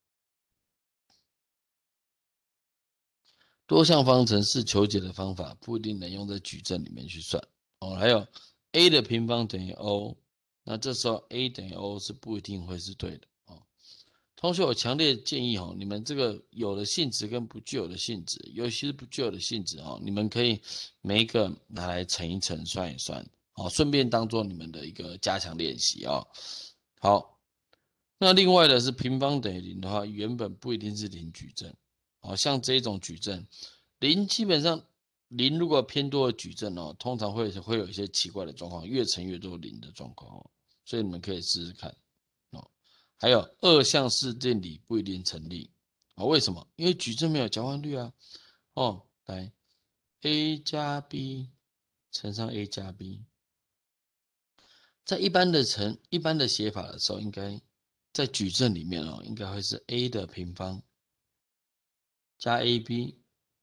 多项方程式求解的方法不一定能用在矩阵里面去算哦。还有 a 的平方等于 o， 那这时候 a 等于 o 是不一定会是对的哦。同学，我强烈建议你们这个有的性质跟不具有的性质，尤其是不具有的性质你们可以每一个拿来乘一乘，算一算顺便当做你们的一个加强练习好，那另外的是平方等于0的话，原本不一定是零矩阵像这种矩阵，0基本上0如果偏多的矩阵通常会有一些奇怪的状况，越乘越多0的状况所以你们可以试试看还有二项式定理不一定成立为什么？因为矩阵没有交换律啊来 a 加 b 乘上 a 加 b， 在一般的写法的时候，应该在矩阵里面应该会是 a 的平方加 ab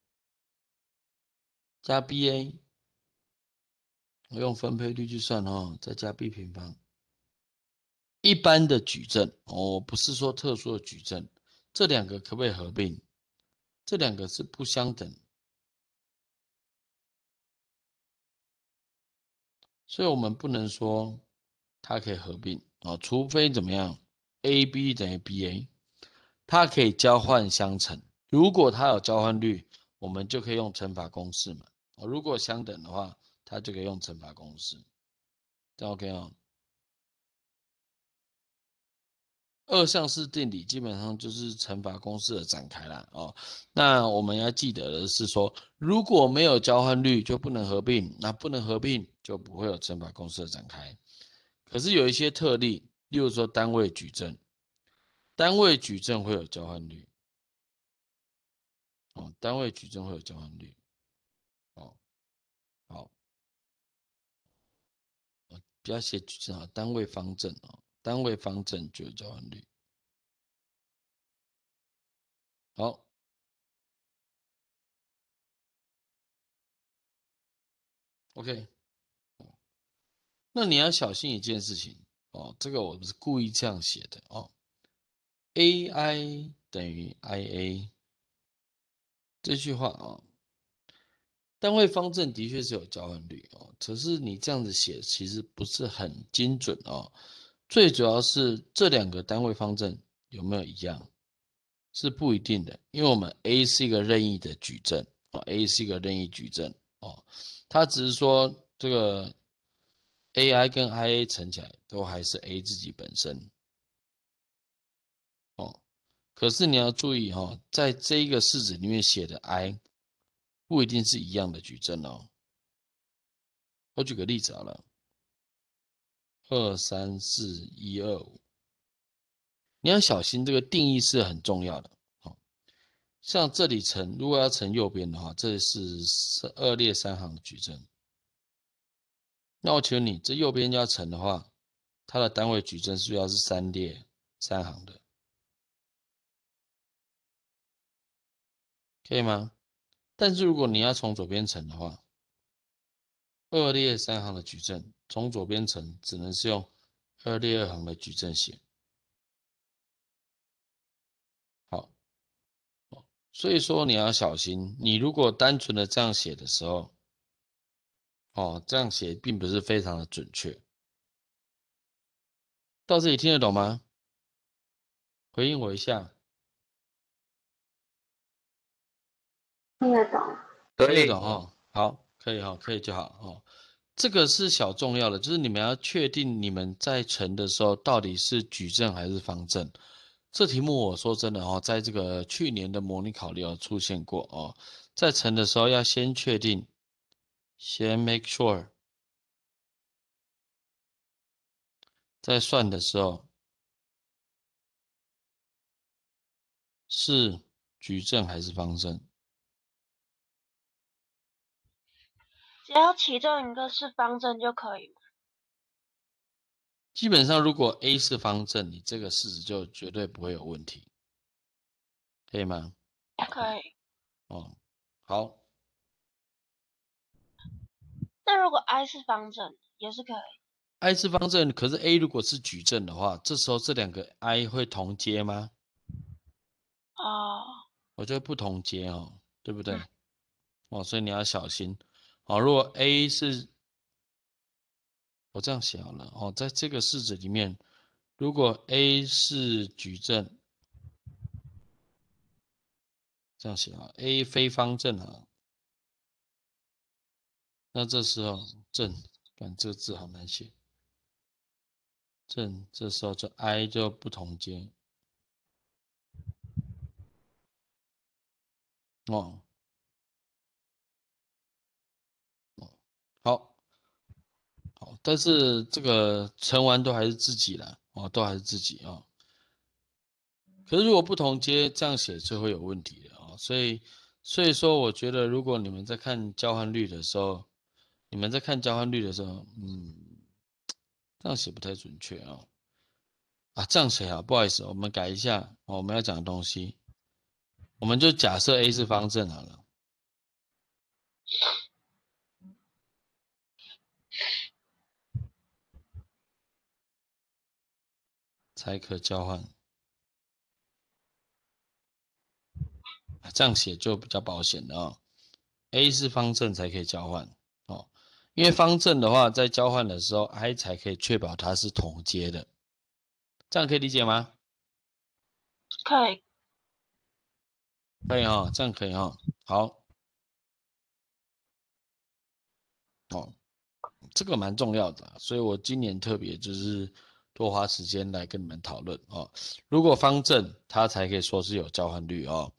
加 ba， 我用分配率去算再加 b 平方。一般的矩阵不是说特殊的矩阵，这两个可不可以合并？这两个是不相等，所以我们不能说它可以合并除非怎么样 ，ab 等于 ba， 它可以交换相乘。如果它有交换律，我们就可以用乘法公式嘛。如果相等的话，它就可以用乘法公式，这样 OK 二项式定理基本上就是乘法公式的展开啦那我们要记得的是说，如果没有交换律就不能合并，那不能合并就不会有乘法公式的展开。可是有一些特例，例如说单位矩阵，单位矩阵会有交换律单位矩阵会有交换律好，不要写矩阵单位方阵单位方阵就有交换律。好，OK，那你要小心一件事情这个我是故意这样写的AI 等于 IA 这句话单位方阵的确是有交换律可是你这样子写其实不是很精准最主要是这两个单位方阵有没有一样是不一定的，因为我们 A 是一个任意的矩阵A 是一个任意矩阵它只是说这个 AI 跟 IA 乘起来都还是 A 自己本身可是你要注意在这一个式子里面写的 I 不一定是一样的矩阵我举个例子好了，2、3、4、1、2、5，你要小心这个定义是很重要的像这里乘，如果要乘右边的话，这是2列3行的矩阵。那我请问你，这右边要乘的话，它的单位矩阵是不是要是3列3行的？可以吗？但是如果你要从左边乘的话， 2列3行的矩阵，从左边乘只能是用2列2行的矩阵写。好，所以说你要小心，你如果单纯的这样写的时候，这样写并不是非常的准确。到这里听得懂吗？回应我一下。 听得懂。 可以听得懂哦，好，可以哦，可以就好哦。这个是小重要的，就是你们要确定你们在乘的时候到底是矩阵还是方阵。这题目我说真的哦，在这个去年的模拟考里有出现过哦，在乘的时候要先确定，先 make sure， 在算的时候是矩阵还是方阵。 只要其中一个是方阵就可以吗？ 基本上如果 A 是方阵，你这个式子就绝对不会有问题，可以吗？ 可以。 哦，好。 那如果 I 是方阵也是可以。 I 是方阵，可是 A 如果是矩阵的话，这时候这两个 I 会同阶吗？ 哦。 我觉得不同阶哦，对不对？所以你要小心。如果 A 是，我这样写好了在这个式子里面，如果 A 是矩阵，这样写啊 ，A 非方阵啊，那这时候正，看这个字好难写，正，这时候就 I 就不同阶哦。好，但是这个乘完都还是自己啦，都还是自己啊。可是如果不同阶这样写就会有问题的所以说我觉得如果你们在看交换率的时候，这样写不太准确这样写不好意思，我们改一下我们要讲的东西，我们就假设 A 是方阵好了。才可交换，这样写就比较保险了A 是方阵才可以交换因为方阵的话，在交换的时候 ，I 才可以确保它是同阶的，这样可以理解吗？ 可以。 可以这样可以好这个蛮重要的所以我今年特别就是多花时间来跟你们讨论如果方阵，它才可以说是有交换率好，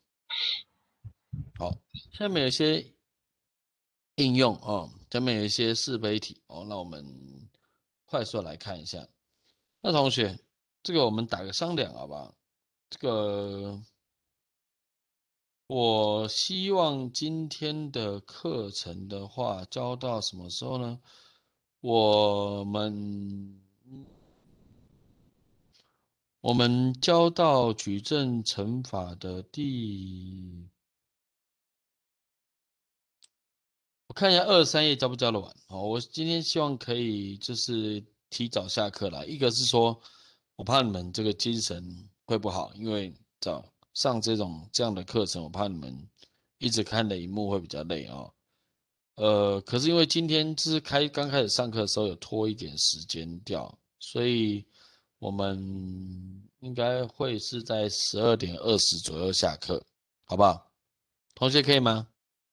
下面有一些应用下面有一些是非题那我们快速来看一下。那同学，这个我们打个商量好不好？这个我希望今天的课程的话，教到什么时候呢？我们教到矩阵乘法的我看一下23页教不教得完我今天希望可以就是提早下课啦。一个是说，我怕你们这个精神会不好，因为上这样的课程，我怕你们一直看的荧幕会比较累可是因为今天就是刚开始上课的时候有拖一点时间掉，所以我们应该会是在12:20左右下课，好不好？同学可以吗？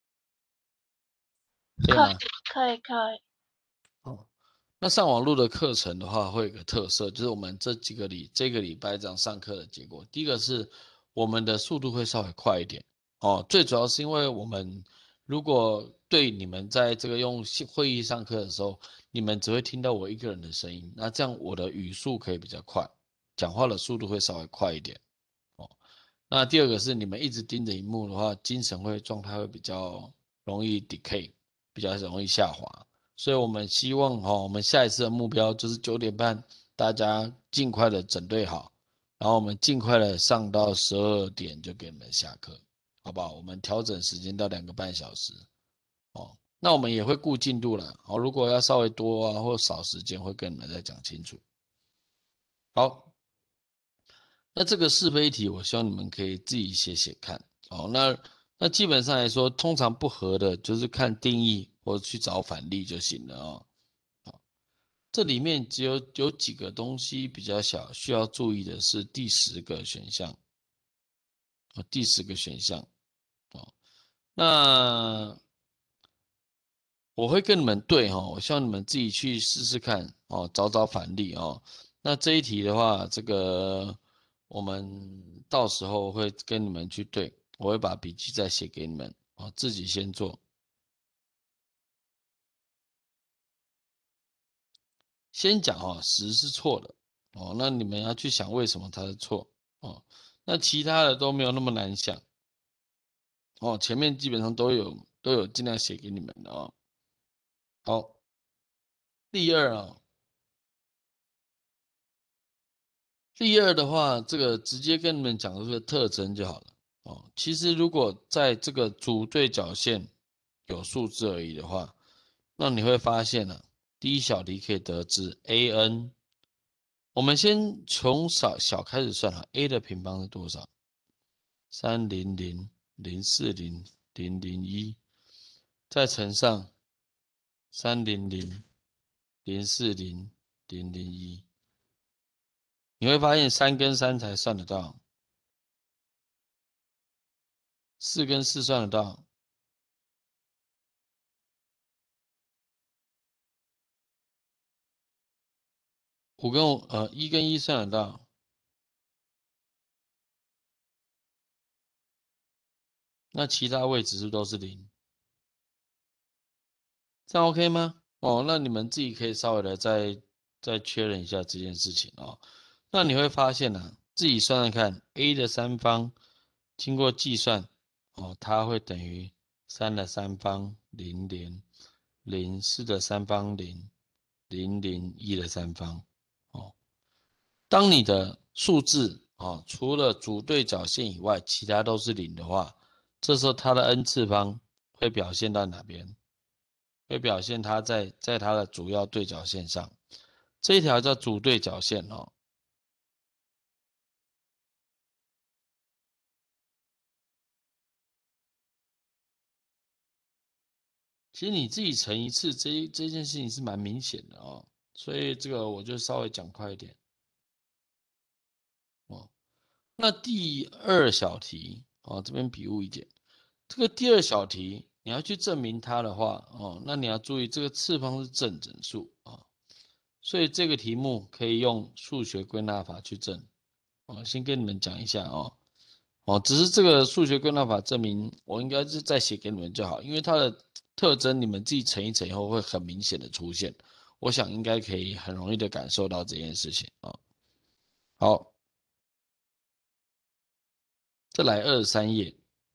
可以吗？ 可以。 那上网络的课程的话，会有个特色，就是我们这个礼拜这样上课的结果，第一个是我们的速度会稍微快一点最主要是因为我们如果对你们在这个用会议上课的时候，你们只会听到我一个人的声音，那这样我的语速可以比较快，讲话的速度会稍微快一点那第二个是你们一直盯着荧幕的话，精神状态会比较容易 decay， 比较容易下滑。所以我们希望我们下一次的目标就是9:30，大家尽快的整队好，然后我们尽快的上到12点就给你们下课，好不好？我们调整时间到2个半小时那我们也会顾进度啦，好，如果要稍微多啊或少时间，会跟你们再讲清楚。好，那这个是非题，我希望你们可以自己写写看。好，那基本上来说，通常不合的，就是看定义或者去找反例就行了哦。好，这里面只有几个东西比较小，需要注意的是第10个选项。第10个选项。哦，那我会跟你们对哈，我希望你们自己去试试看哦，找找反例哦。那这一题的话，这个我们到时候会跟你们去对，我会把笔记再写给你们哦，自己先做。先讲哦，10是错的哦，那你们要去想为什么它是错哦。那其他的都没有那么难想哦，前面基本上都有尽量写给你们的哦。好，第二啊。第二的话，这个直接跟你们讲这个特征就好了哦。其实如果在这个主对角线有数字而已的话，那你会发现呢、第一小题可以得知 an， 我们先从小开始算哈 ，a 的平方是多少？3000400001，再乘上3000400001。你会发现3跟3才算得到，4跟4算得到1跟1算得到，那其他位置是不是都是0？这样 OK 吗？哦，那你们自己可以稍微的再确认一下这件事情哦。那你会发现呢、自己算算看，a 的3方经过计算哦，它会等于3的3方0，0 4的3方0，001的3方哦。当你的数字哦，除了主对角线以外，其他都是0的话，这时候它的 n 次方会表现到哪边？会表现它在它的主要对角线上，这一条叫主对角线哦。其实你自己乘一次，这件事情是蛮明显的哦，所以这个我就稍微讲快一点哦。那第二小题哦，这边笔误一点，这个第二小题你要去证明它的话哦，那你要注意这个次方是正整数啊、哦，所以这个题目可以用数学归纳法去证哦。先跟你们讲一下哦。哦，只是这个数学归纳法证明，我应该是再写给你们就好，因为它的特征你们自己乘一乘以后会很明显的出现，我想应该可以很容易的感受到这件事情啊、哦。好，再来23页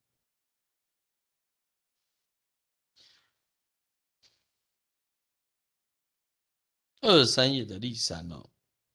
，23页的例3哦。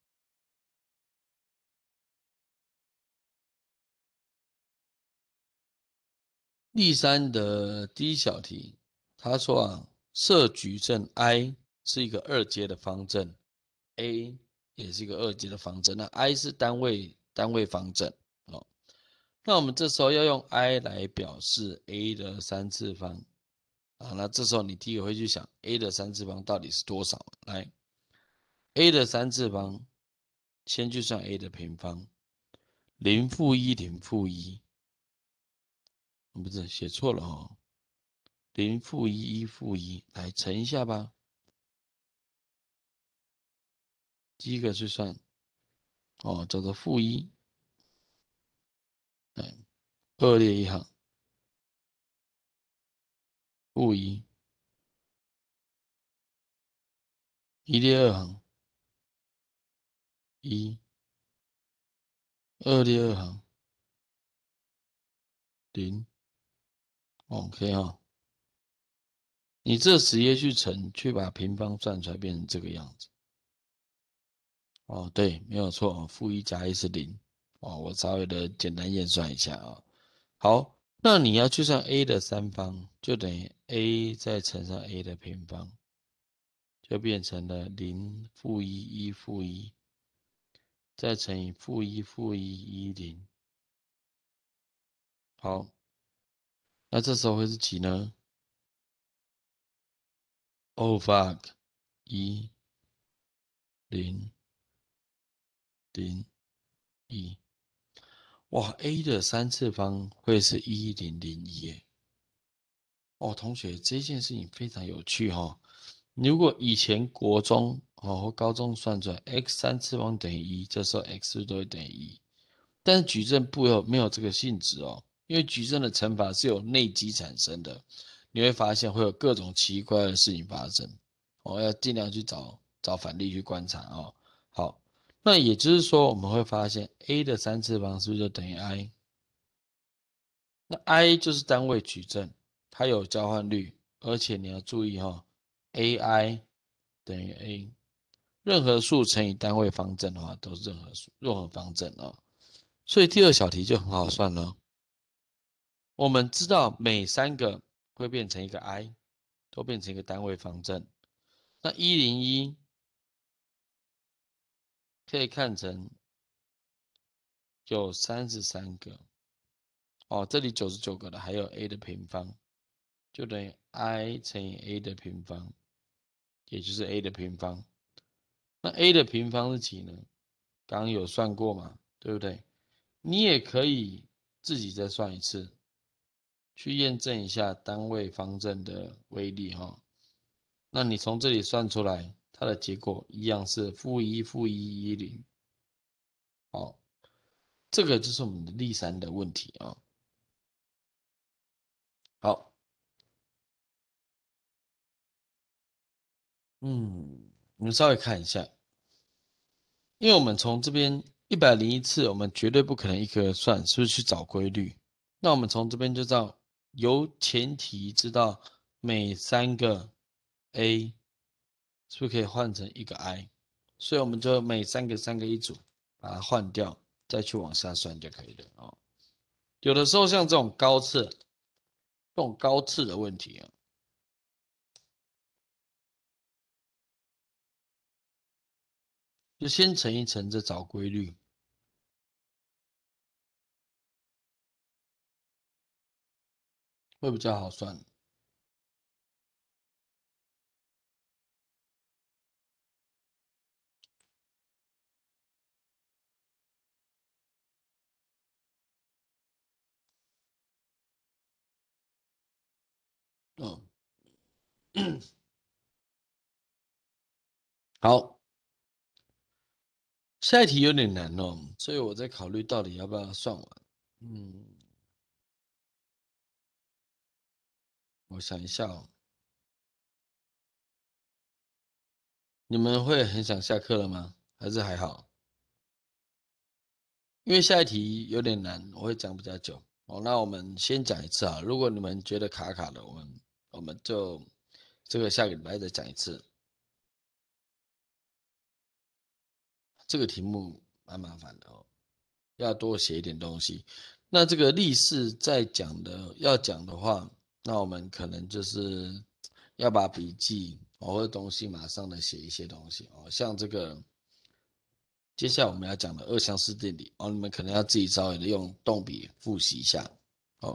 例3的第一小题，他说啊，设矩阵 i 是一个2阶的方阵 ，a 也是一个2阶的方阵，那 i 是单位方阵哦。那我们这时候要用 i 来表示 a 的3次方啊，那这时候你第一个会去想 a 的3次方到底是多少？来 ，a 的3次方，先去算 a 的平方，0-1，0-1，不是写错了哦。0-1，1-1，来乘一下吧。第一个去算，哦，叫做-1，来，2列1行，-1，1列2行，1，2列2行，0，OK 哦。你这直接去乘，去把平方算出来变成这个样子。哦，对，没有错哦，-1加1是0。哦，我稍微的简单验算一下啊、哦。好， 那你要去算 a 的3方，就等于 a 再乘上 a 的平方，就变成了0-1 1负1，再乘以-1负1 1 0。好，那这时候会是几呢？Oh fuck， 1 0 0 1。哇 ，a 的3次方会是1001耶。哦，同学，这件事情非常有趣哦。如果以前国中或高中算出来 x 3次方等于1，这时候 x 是不是都会等于1？但是矩阵没有这个性质哦，因为矩阵的乘法是由内积产生的，你会发现会有各种奇怪的事情发生哦，要尽量去找反例去观察哦。好，那也就是说我们会发现 a 的3次方是不是就等于 i？ 那 i 就是单位矩阵，它有交换律，而且你要注意ai 等于 a， 任何数乘以单位方正的话都是任何方正哦。所以第二小题就很好算了。我们知道每3个会变成一个 i， 都变成一个单位方正。那101可以看成有33个哦，这里99个的，还有 a 的平方，就等于 i 乘以 a 的平方，也就是 a 的平方。那 a 的平方是几呢？刚刚有算过嘛，对不对？你也可以自己再算一次，去验证一下单位方正的威力哈。那你从这里算出来，它的结果一样是-1负1 1 0。好，这个就是我们的例3的问题啊。好，我们稍微看一下，因为我们从这边101次，我们绝对不可能一个个算，是不是去找规律？那我们从这边就知道，由前提知道每3个 a 是不是可以换成一个 i， 所以我们就每3个一组，把它换掉，再去往下算就可以了哦。有的时候像这种高次的问题啊，就先乘一乘，再找规律，会比较好算。好，下一题有点难哦，所以我在考虑到底要不要算完。我想一下哦，你们会很想下课了吗？还是还好？因为下一题有点难，我会讲比较久哦。那我们先讲一次啊，如果你们觉得卡卡的，我们就这个下个礼拜再讲一次。这个题目蛮麻烦的哦，要多写一点东西。那这个例示要讲的话，那我们可能就是要把笔记或者东西马上的写一些东西哦，像这个接下来我们要讲的二项式定理哦，你们可能要自己稍微的用动笔复习一下哦。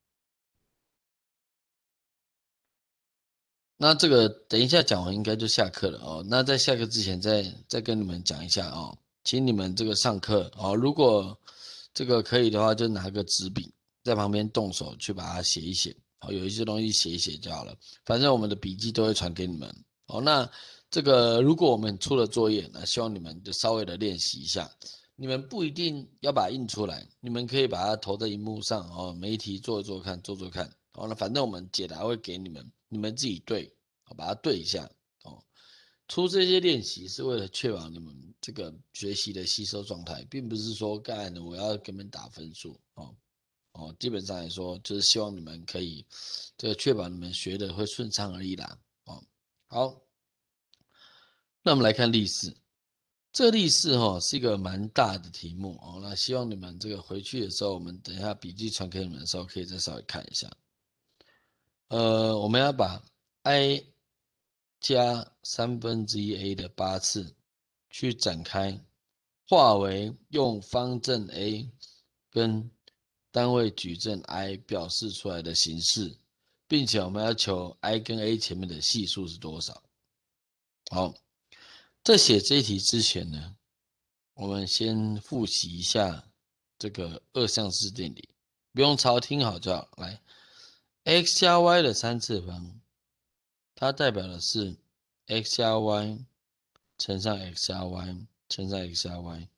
那这个等一下讲完应该就下课了哦。那在下课之前再跟你们讲一下哦，请你们这个上课哦，如果这个可以的话，就拿个纸笔在旁边动手去把它写一写，好，有一些东西写一写就好了。反正我们的笔记都会传给你们哦。那这个如果我们出了作业，那希望你们就稍微的练习一下。你们不一定要把它印出来，你们可以把它投在荧幕上哦，每一题做一做看，做做看。好，那反正我们解答会给你们，你们自己对，把它对一下哦。出这些练习是为了确保你们这个学习的吸收状态，并不是说干我要给你们打分数哦。基本上来说，就是希望你们可以这个确保你们学的会顺畅而已啦哦。好，那我们来看例4， 这个例式是一个蛮大的题目哦，那希望你们这个回去的时候，我们等一下笔记传给你们的时候，可以再稍微看一下。我们要把 i 加1/3a的8次去展开，化为用方阵 a 跟单位矩阵 i 表示出来的形式，并且我们要求 i 跟 a 前面的系数是多少。好，在写这一题之前呢，我们先复习一下这个二项式定理，不用抄，听好就好。来 ，x 加 y 的3次方，它代表的是 x 加 y 乘上 x 加 y 乘上 x 加 y，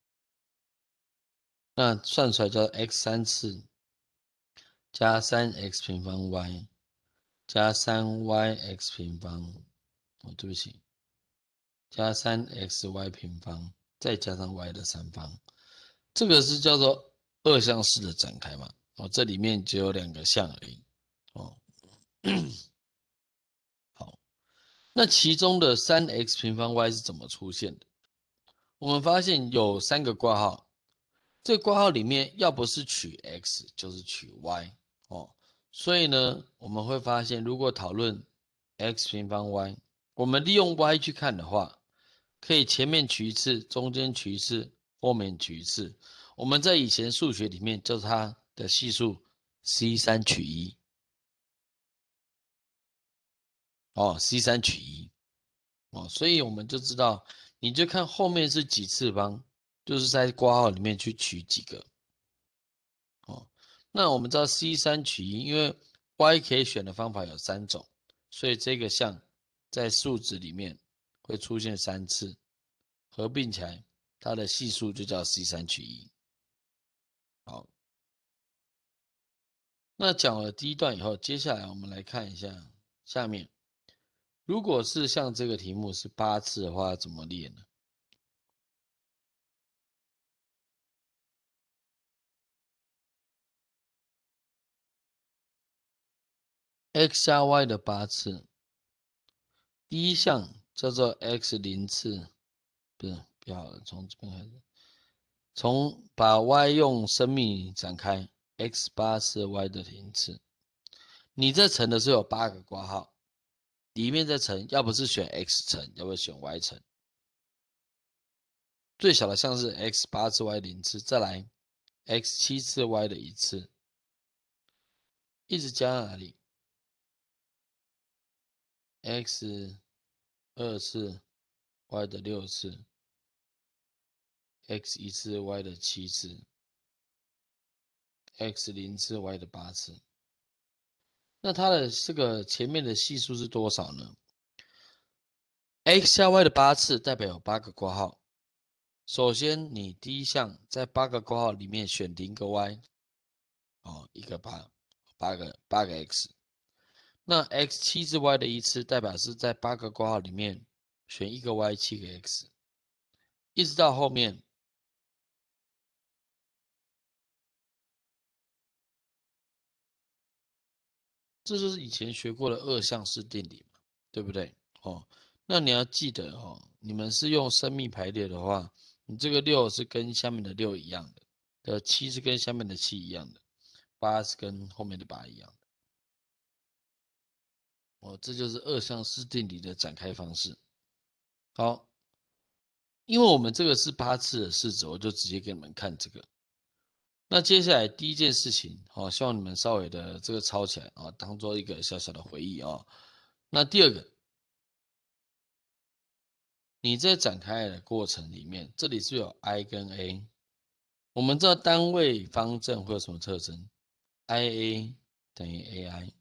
那算出来叫 x 3次加 3x 平方 y 加 3yx 平方，对不起，加 3xy 平方再加上 y 的3方，这个是叫做二项式的展开嘛？这里面只有2个项而已。好，那其中的 3x 平方 y 是怎么出现的？我们发现有3个括号，这个括号里面要不是取 x 就是取 y 所以呢，我们会发现如果讨论 x 平方 y， 我们利用 y 去看的话，可以前面取一次，中间取一次，后面取一次。我们在以前数学里面叫它的系数 C3 取1。C3 取1。所以我们就知道，你就看后面是几次方，就是在括号里面去取几个。那我们知道 C3 取1，因为 y 可以选的方法有3种，所以这个项在数值里面会出现3次，合并起来，它的系数就叫 C3 取1。好，那讲了第一段以后，接下来我们来看一下下面。如果是像这个题目是8次的话，怎么列呢？x 加 y 的8次，第一项叫做 x 0次，不要了，从这边开始，把 y 用生幂展开 ，x 8次 y 的0次，你这乘的是有8个括号，里面再乘，要不是选 x 乘，要不选 y 乘。最小的项是 x 8次 y 0次，再来 x 7次 y 的1次，一直加到哪里 ？x 2次 y 的6次 ，x 1次 y 的7次 ，x 0次 y 的8次。那它的这个前面的系数是多少呢 ？x 加 y 的8次代表有8个括号。首先，你第一项在8个括号里面选0个 y， 一个8个 x。那 x 7次 y 的1次代表是在8个括号里面选1个 y 7个 x， 一直到后面。这就是以前学过的二项式定理嘛，对不对？那你要记得你们是用生幂排列的话，你这个6是跟下面的6一样的，7是跟下面的7一样的，8是跟后面的8一样的。这就是二项式定理的展开方式。好，因为我们这个是8次的式子，我就直接给你们看这个。那接下来第一件事情，希望你们稍微的这个抄起来当做一个小小的回忆那第二个，你在展开的过程里面，这里是有 i 跟 a， 我们知道单位方阵会有什么特征 ？ia 等于 ai，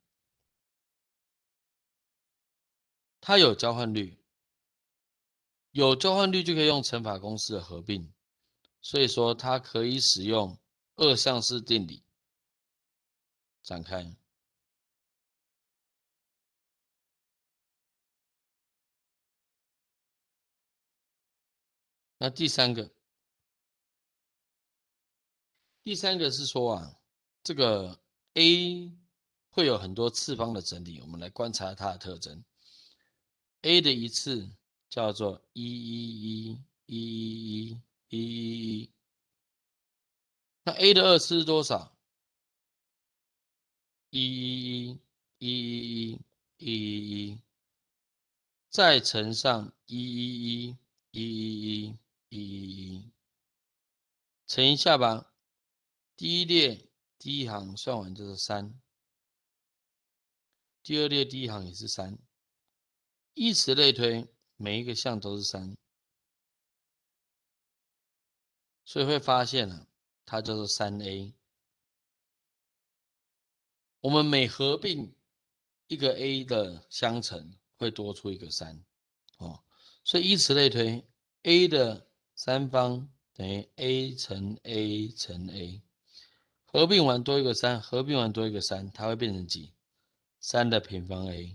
它有交换律，有交换律就可以用乘法公式的合并，所以说它可以使用二项式定理展开。那第三个是说这个 A 会有很多次方的整理，我们来观察它的特征。A 的1次叫做11111， 111，那 a 的2次是多少？111，再乘上111，乘一下吧。第一列第一行算完就是3，第二列第一行也是3，以此类推，每一个项都是3，所以会发现呢，它叫做3a。我们每合并一个 a 的相乘，会多出一个3，所以以此类推 ，a 的3方等于 a 乘 a 乘 a， 合并完多一个3，合并完多一个3，它会变成几？3的平方 a。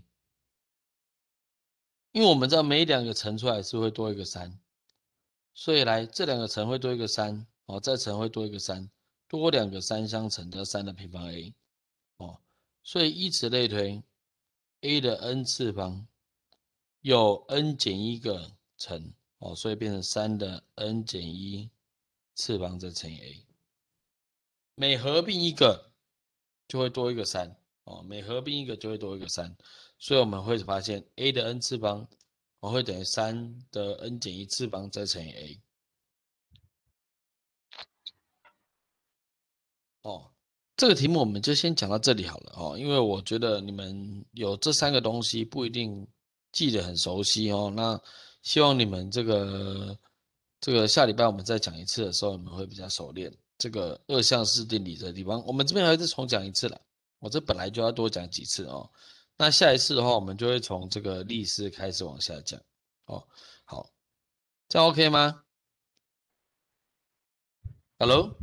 因为我们知道每2个乘出来是会多一个3，所以来这2个乘会多一个3，再乘会多一个3，多2个3相乘得3的平方 a，所以以此类推 ，a 的 n 次方有 n 减1个乘，所以变成3的 n 减1次方再乘以 a。每合并一个就会多一个3，每合并一个就会多一个3，所以我们会发现 a 的 n 次方会等于3的 n 减1次方再乘以 a。这个题目我们就先讲到这里好了因为我觉得你们有这3个东西不一定记得很熟悉那希望你们这个下礼拜我们再讲一次的时候，你们会比较熟练这个二项式定理这个地方。我们这边还是重讲一次了，我这本来就要多讲几次那下一次的话，我们就会从这个例式开始往下讲好，这样 OK 吗 ？Hello。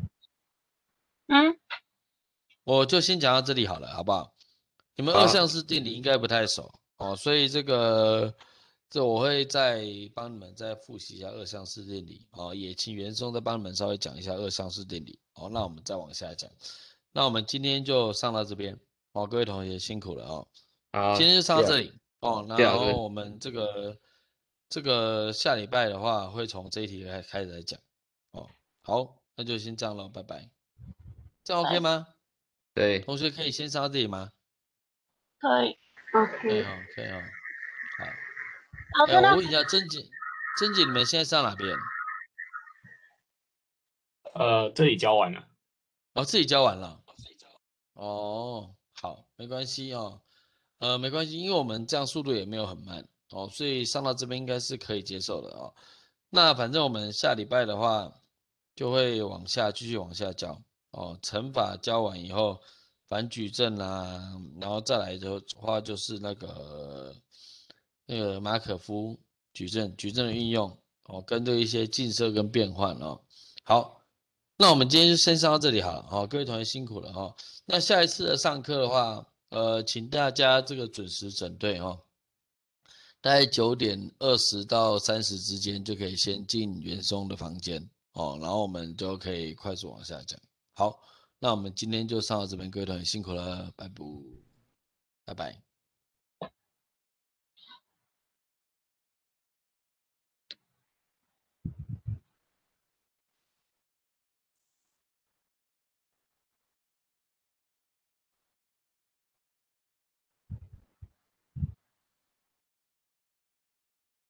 我就先讲到这里好了，好不好？你们二项式定理应该不太熟所以这我会再帮你们再复习一下二项式定理也请袁松再帮你们稍微讲一下二项式定理那我们再往下讲。那我们今天就上到这边各位同学辛苦了好， 今天就上到这里然后我们这个下礼拜的话会从这一题开始来讲好，那就先这样了，拜拜。这样 OK 吗？ 对， 同学可以先上到这里吗？ 可以 ，OK。 可以好。 老师我问一下珍姐，你们现在上哪边？ 这里教完了。 自己教完了。好，没关系没关系，因为我们这样速度也没有很慢所以上到这边应该是可以接受的那反正我们下礼拜的话，就会继续往下教乘法教完以后，反矩阵啊，然后再来的话就是那个马可夫矩阵的运用跟对一些近色跟变换好，那我们今天就先上到这里好了各位同学辛苦了那下一次的上课的话，请大家这个准时整队大概9点20到30之间就可以先进袁松的房间然后我们就可以快速往下讲。好，那我们今天就上到这边，各位同学辛苦了，拜拜。